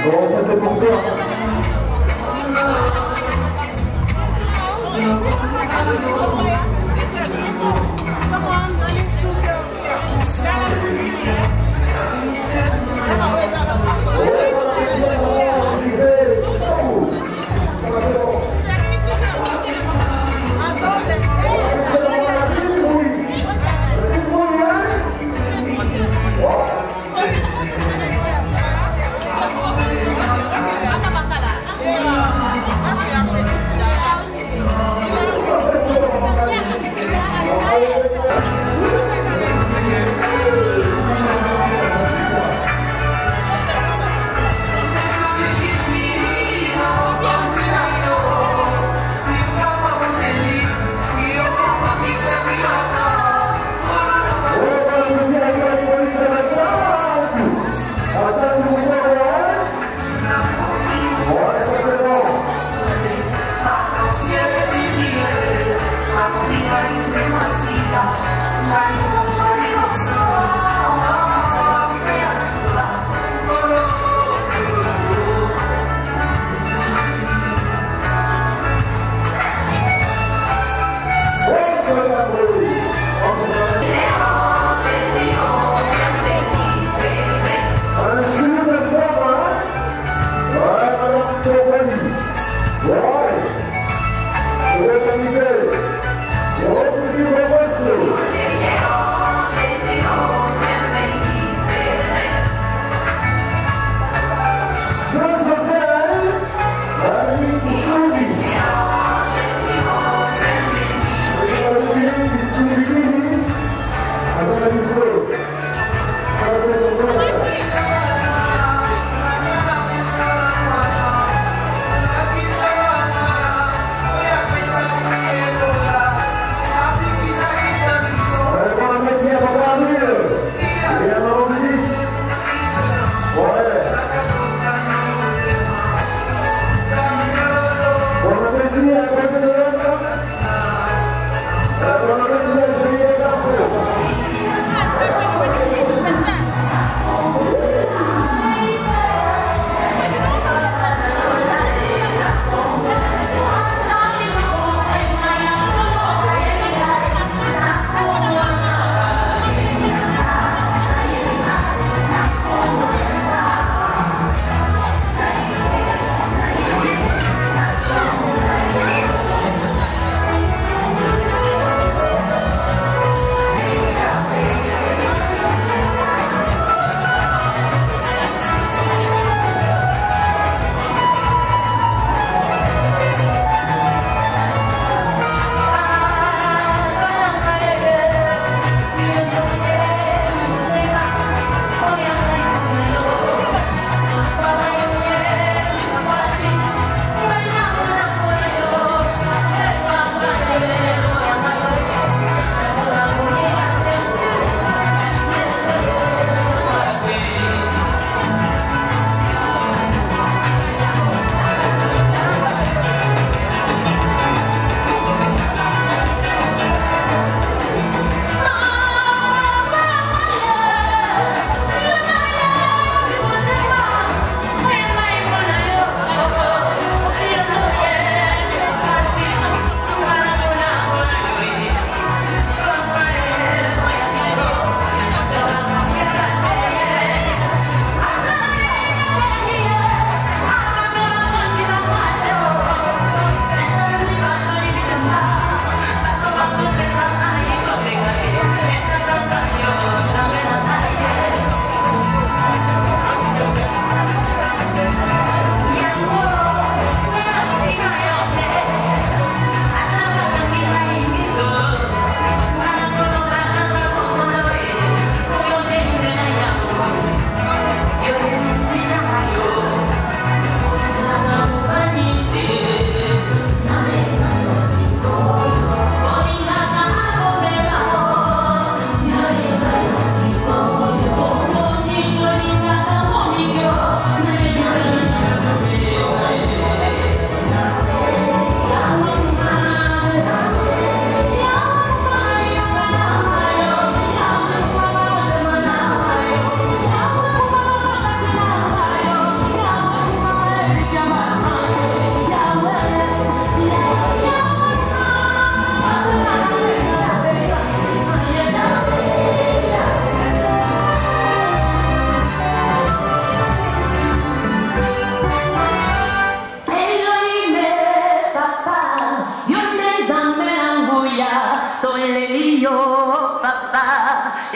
Bon, ça c'est pour toi. Yeah.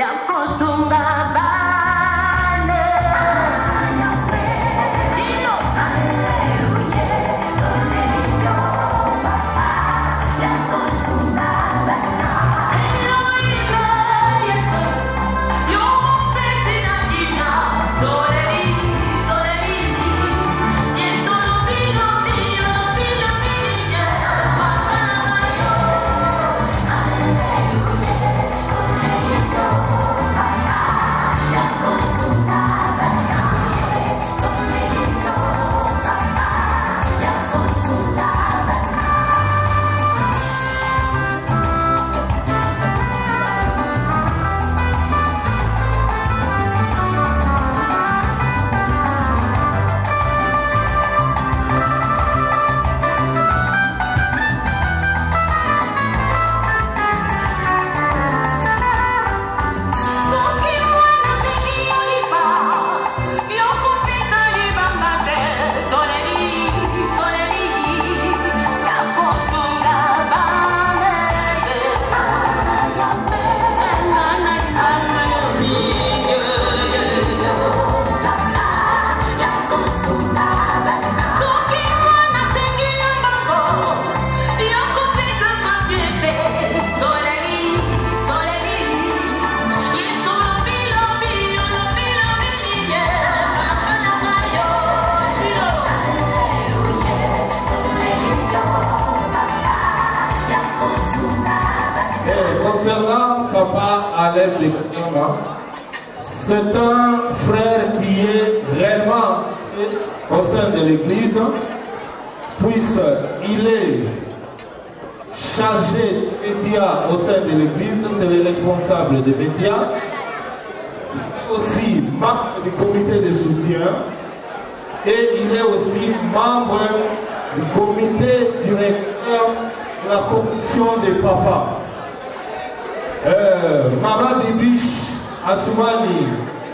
Concernant Papa Alain Bekama, c'est un frère qui est réellement au sein de l'Église, puisqu'il est chargé de médias au sein de l'Église, c'est le responsable des médias, aussi membre du comité de soutien et il est aussi membre du comité directeur de la commission des papas. Euh, Maman Bibiche Assoumani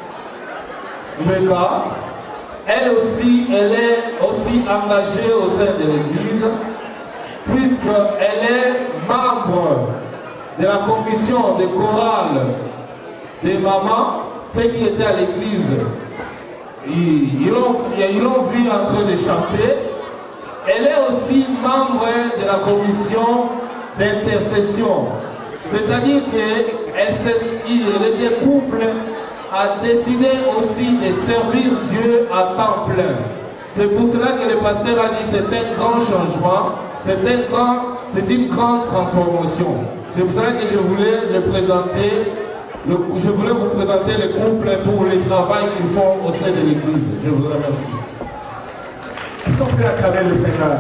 Mbeka, elle aussi, elle est aussi engagée au sein de l'Église, puisqu'elle est membre de la commission de chorale des mamans, ceux qui étaient à l'église. Ils, ils l'ont ils l'ont vu en train de chanter. Elle est aussi membre de la commission d'intercession. C'est-à-dire qu'elle était couple a décidé aussi de servir Dieu à temps plein. C'est pour cela que le pasteur a dit que c'est un grand changement, c'est un grand, c'est une grande transformation. C'est pour cela que je voulais le présenter, le, je voulais vous présenter le couple pour le travail qu'ils font au sein de l'Église. Je vous remercie. Est-ce qu'on peut acclamer le Seigneur?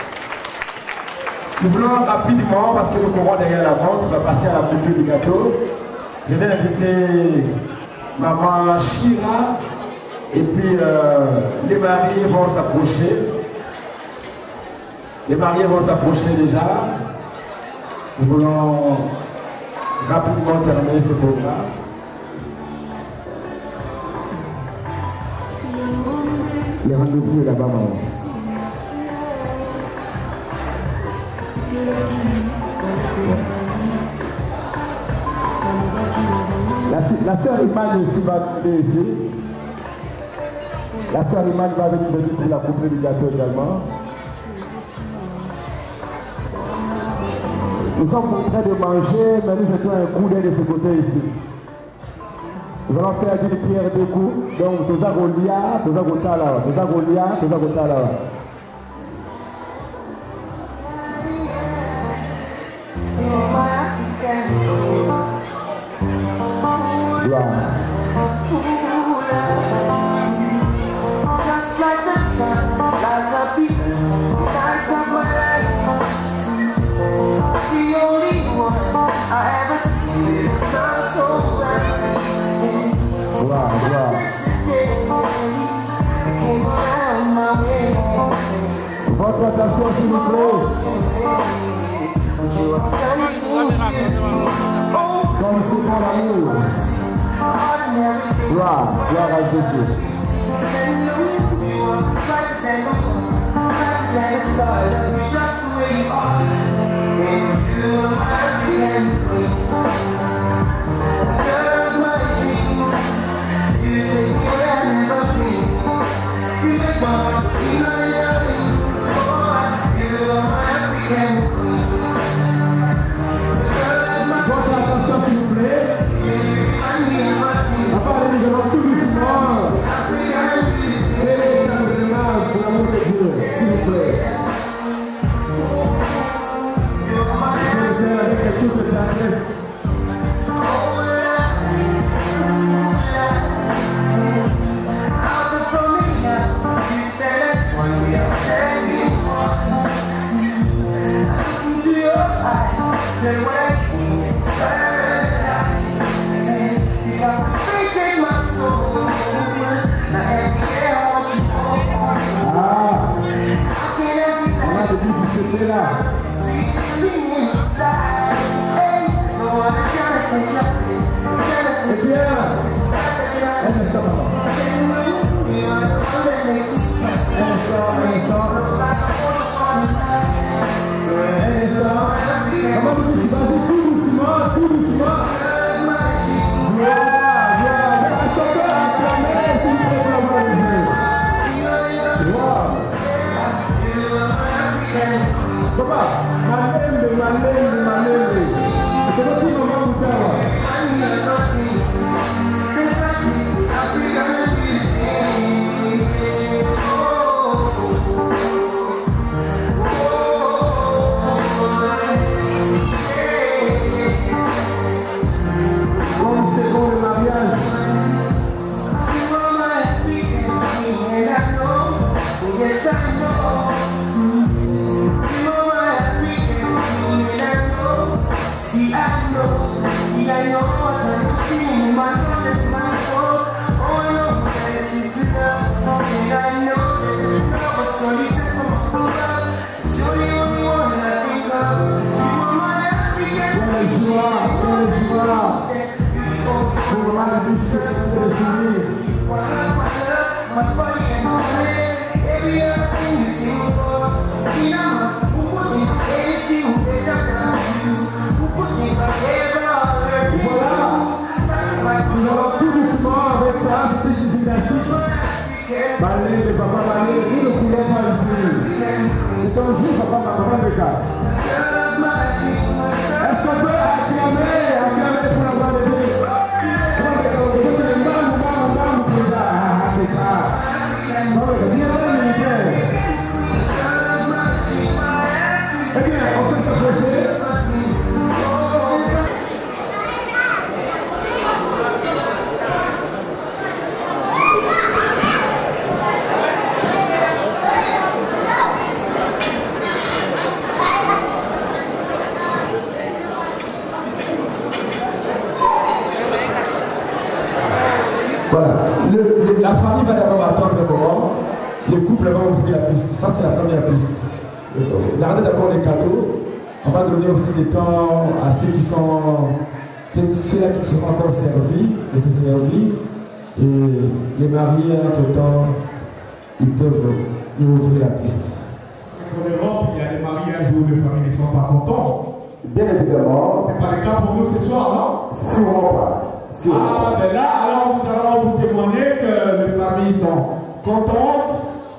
Nous voulons rapidement, parce que nous courons derrière la montre, passer à la boucle du gâteau. Je vais inviter Maman Chira et puis euh, les mariés vont s'approcher. Les mariés vont s'approcher déjà. Nous voulons rapidement terminer ce programme. Les rendez-vous est là-bas, maman. La, la sœur Imane aussi va venir ici. La sœur Imane va venir pour la coupe du gâteau également. Nous sommes en train de manger, mais nous jetons un coup d'œil de ce côté ici. Nous allons faire une pierre de coups. Donc, tous à Golia, tous à Gotala, tous à Golia, tous à Gotala. Just like the sun, like a beat, lights up my life. The only one I ever see is sun so bright. Wow, wow. Came around my way. Votre attention s'il vous plaît. Comme c'est pour l'amour. Gloire, gloire à Jésus. Just là. C'est bien. Un instant, maman. Un instant, un instant. Un instant. Maman, tout doucement, tout doucement, tout doucement. Voilà, voilà. C'est pas à acclamer, tout le monde va le dire. Wow. Papa, malembe, malembe, malembe. C'est pas tout le monde vous faire. Balé, papa, balé, tout le couleur va ici. C'est un jour, papa, papa, le cas. Est-ce qu'on peut acclamer, acclamer pour la voix de Dieu? Eh bien, on peut s'approcher. Voilà, le, le, la famille va d'abord attendre le moment, le couple va ouvrir la piste, ça c'est la première piste. Gardez d'abord les cadeaux, on va donner aussi des temps à ceux qui sont, ceux-là qui sont encore servis, de se servir, et les mariés entre-temps, ils peuvent nous ouvrir la piste. En Europe, il y a des mariages où les familles ne sont pas contents. Bien évidemment. C'est pas le cas pour nous ce soir, non? Sûrement pas. Ah, ben là, alors nous allons vous témoigner que les familles sont contentes.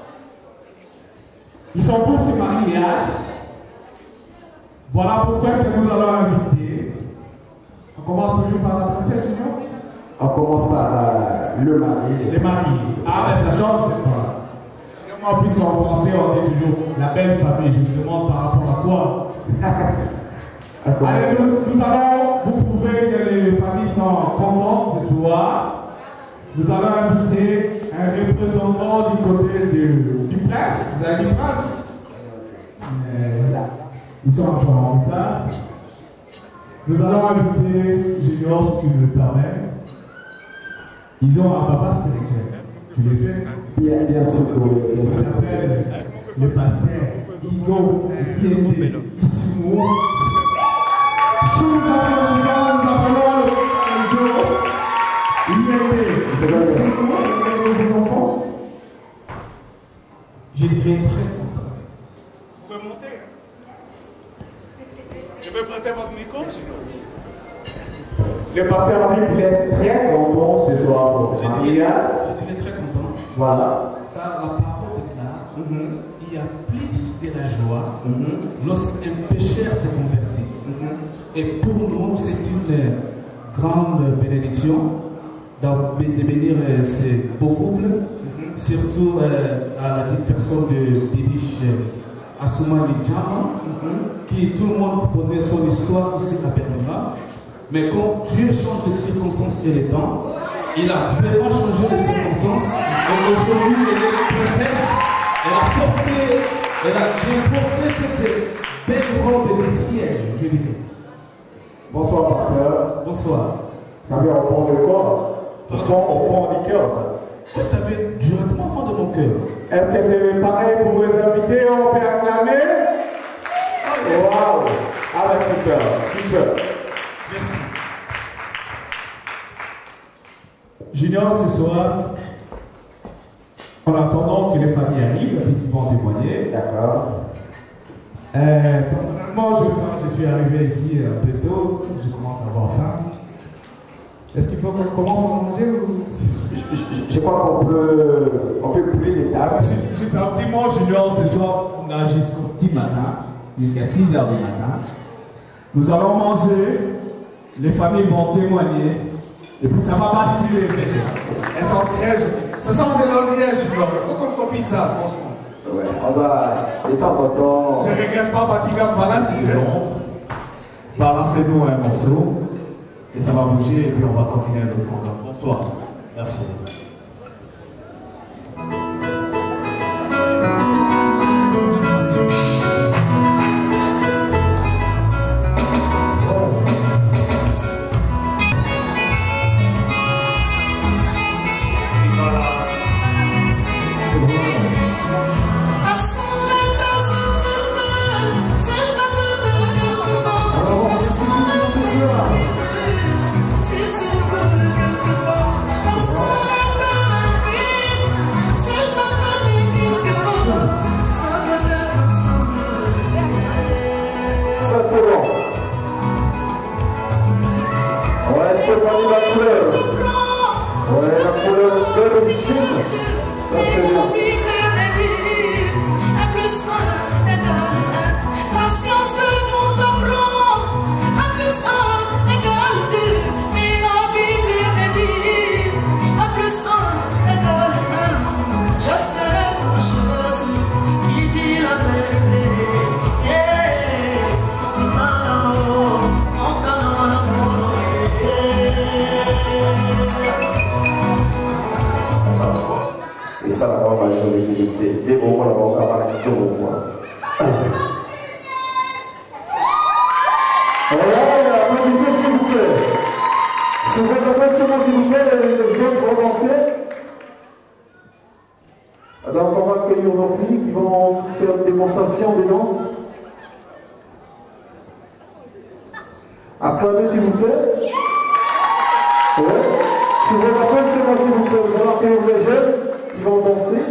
Ils sont pour ce mariage. Voilà pourquoi est-ce que nous allons inviter. On commence toujours par la princesse, Junior? On commence par euh, le mari. Les mariés. Ah, ben ça change, c'est pas. Moi, puisqu'en français, on dit toujours la belle famille. Je me demande par rapport à quoi. Allez, nous, nous allons vous prouver que les familles sont contentes ce soir. Nous allons inviter un représentant du côté du, du prince. Vous avez dit prince? euh, Ils sont un peu en retard. Nous allons inviter Junior, si tu me le permets. Ils ont un papa spirituel. Tu le sais? Bien, bien sûr. Il s'appelle le pasteur Igo Yende Isumo. Sous les applaudissements, nous appelons Igo Yende Isumo, vos enfants. J'étais très content. Vous pouvez monter? Je vais prêter votre micro. Le pasteur a dit qu'il est très content ce soir pour ce mariage. J'étais très content. Voilà. Car la parole déclare, mm-hmm. il y a plus de la joie mm-hmm. lorsqu'un pécheur s'est converti. Mm-hmm. Et pour nous, c'est une grande bénédiction de bénir ces beaux couples, mm-hmm. surtout euh, à la petite personne de Bibiche Assoumani Djama, mm-hmm. qui tout le monde connaît son histoire ici à Berlin. Mais quand Dieu change les circonstances et les temps, il a vraiment changé les circonstances. Et aujourd'hui, elle est princesse. Elle a porté, elle a bien porté cette belle robe du ciel, je dirais. Bonsoir, pasteur. Bonsoir. Ça vient au fond du corps, au fond, au fond du cœur, ça. Ça vient directement au fond de mon cœur. Est-ce que c'est pareil pour les invités? On peut acclamer? Waouh! Ah bah super, super. Merci. Junior, ce soir, en attendant que les familles arrivent, puisqu'ils vont témoigner. D'accord. Euh, personnellement, je, je suis arrivé ici un peu tôt, je commence à avoir faim. Est-ce qu'il faut qu'on commence à manger ou... Je, je, je crois qu'on peut, on peut plier les tables. Ah, juste, juste un petit mot, Junior, ce soir, on a jusqu'au petit matin, jusqu'à six heures du matin. Nous allons manger, les familles vont témoigner, et puis ça va basculer. Elles sont très jolies. Ce sont des lauriers, Junior, il faut qu'on copie ça, franchement. Ouais, on va, de temps en temps... Je ne regrette pas Batikam Palace, disait balancez-nous un morceau, et ça va bouger, et puis on va continuer notre programme. Bonsoir. Merci. Acclamez s'il vous plaît. Ouais. Si vous rappelez, c'est moi s'il vous plaît. Vous allez accueillir les jeunes qui vont danser.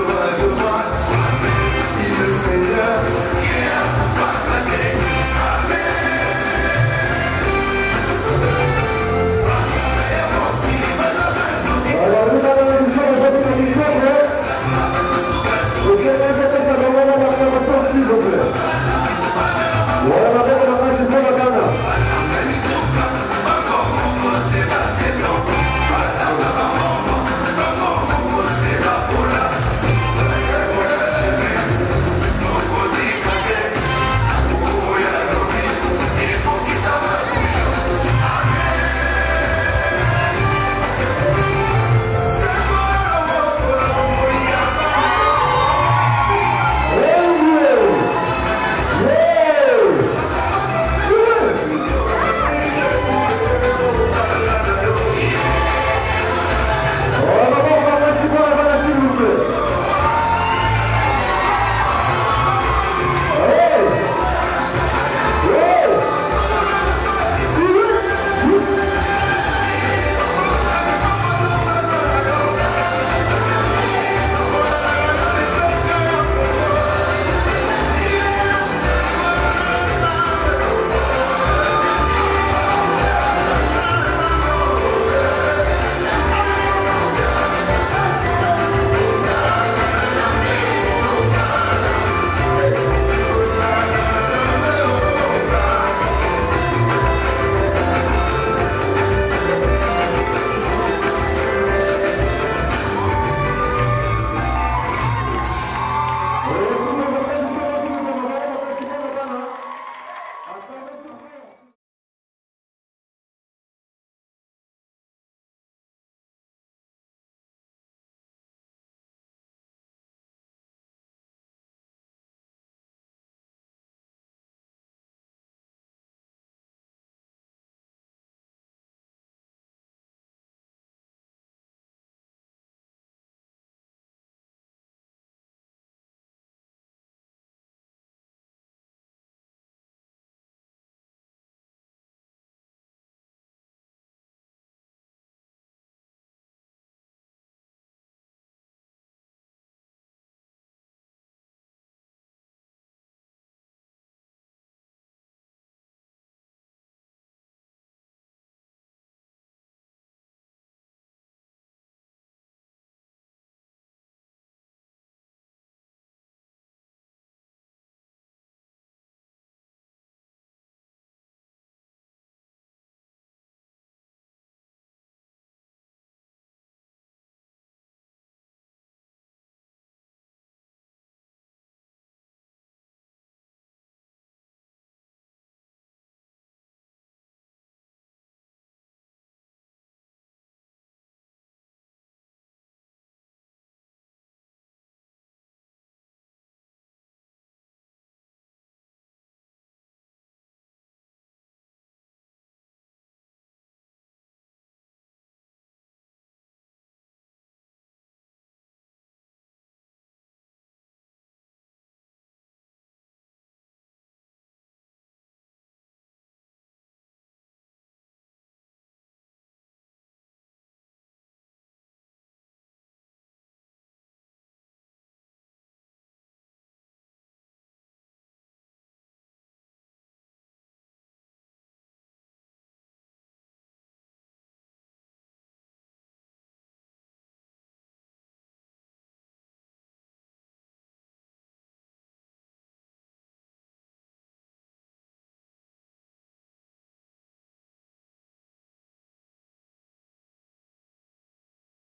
Seigneur, se réveille.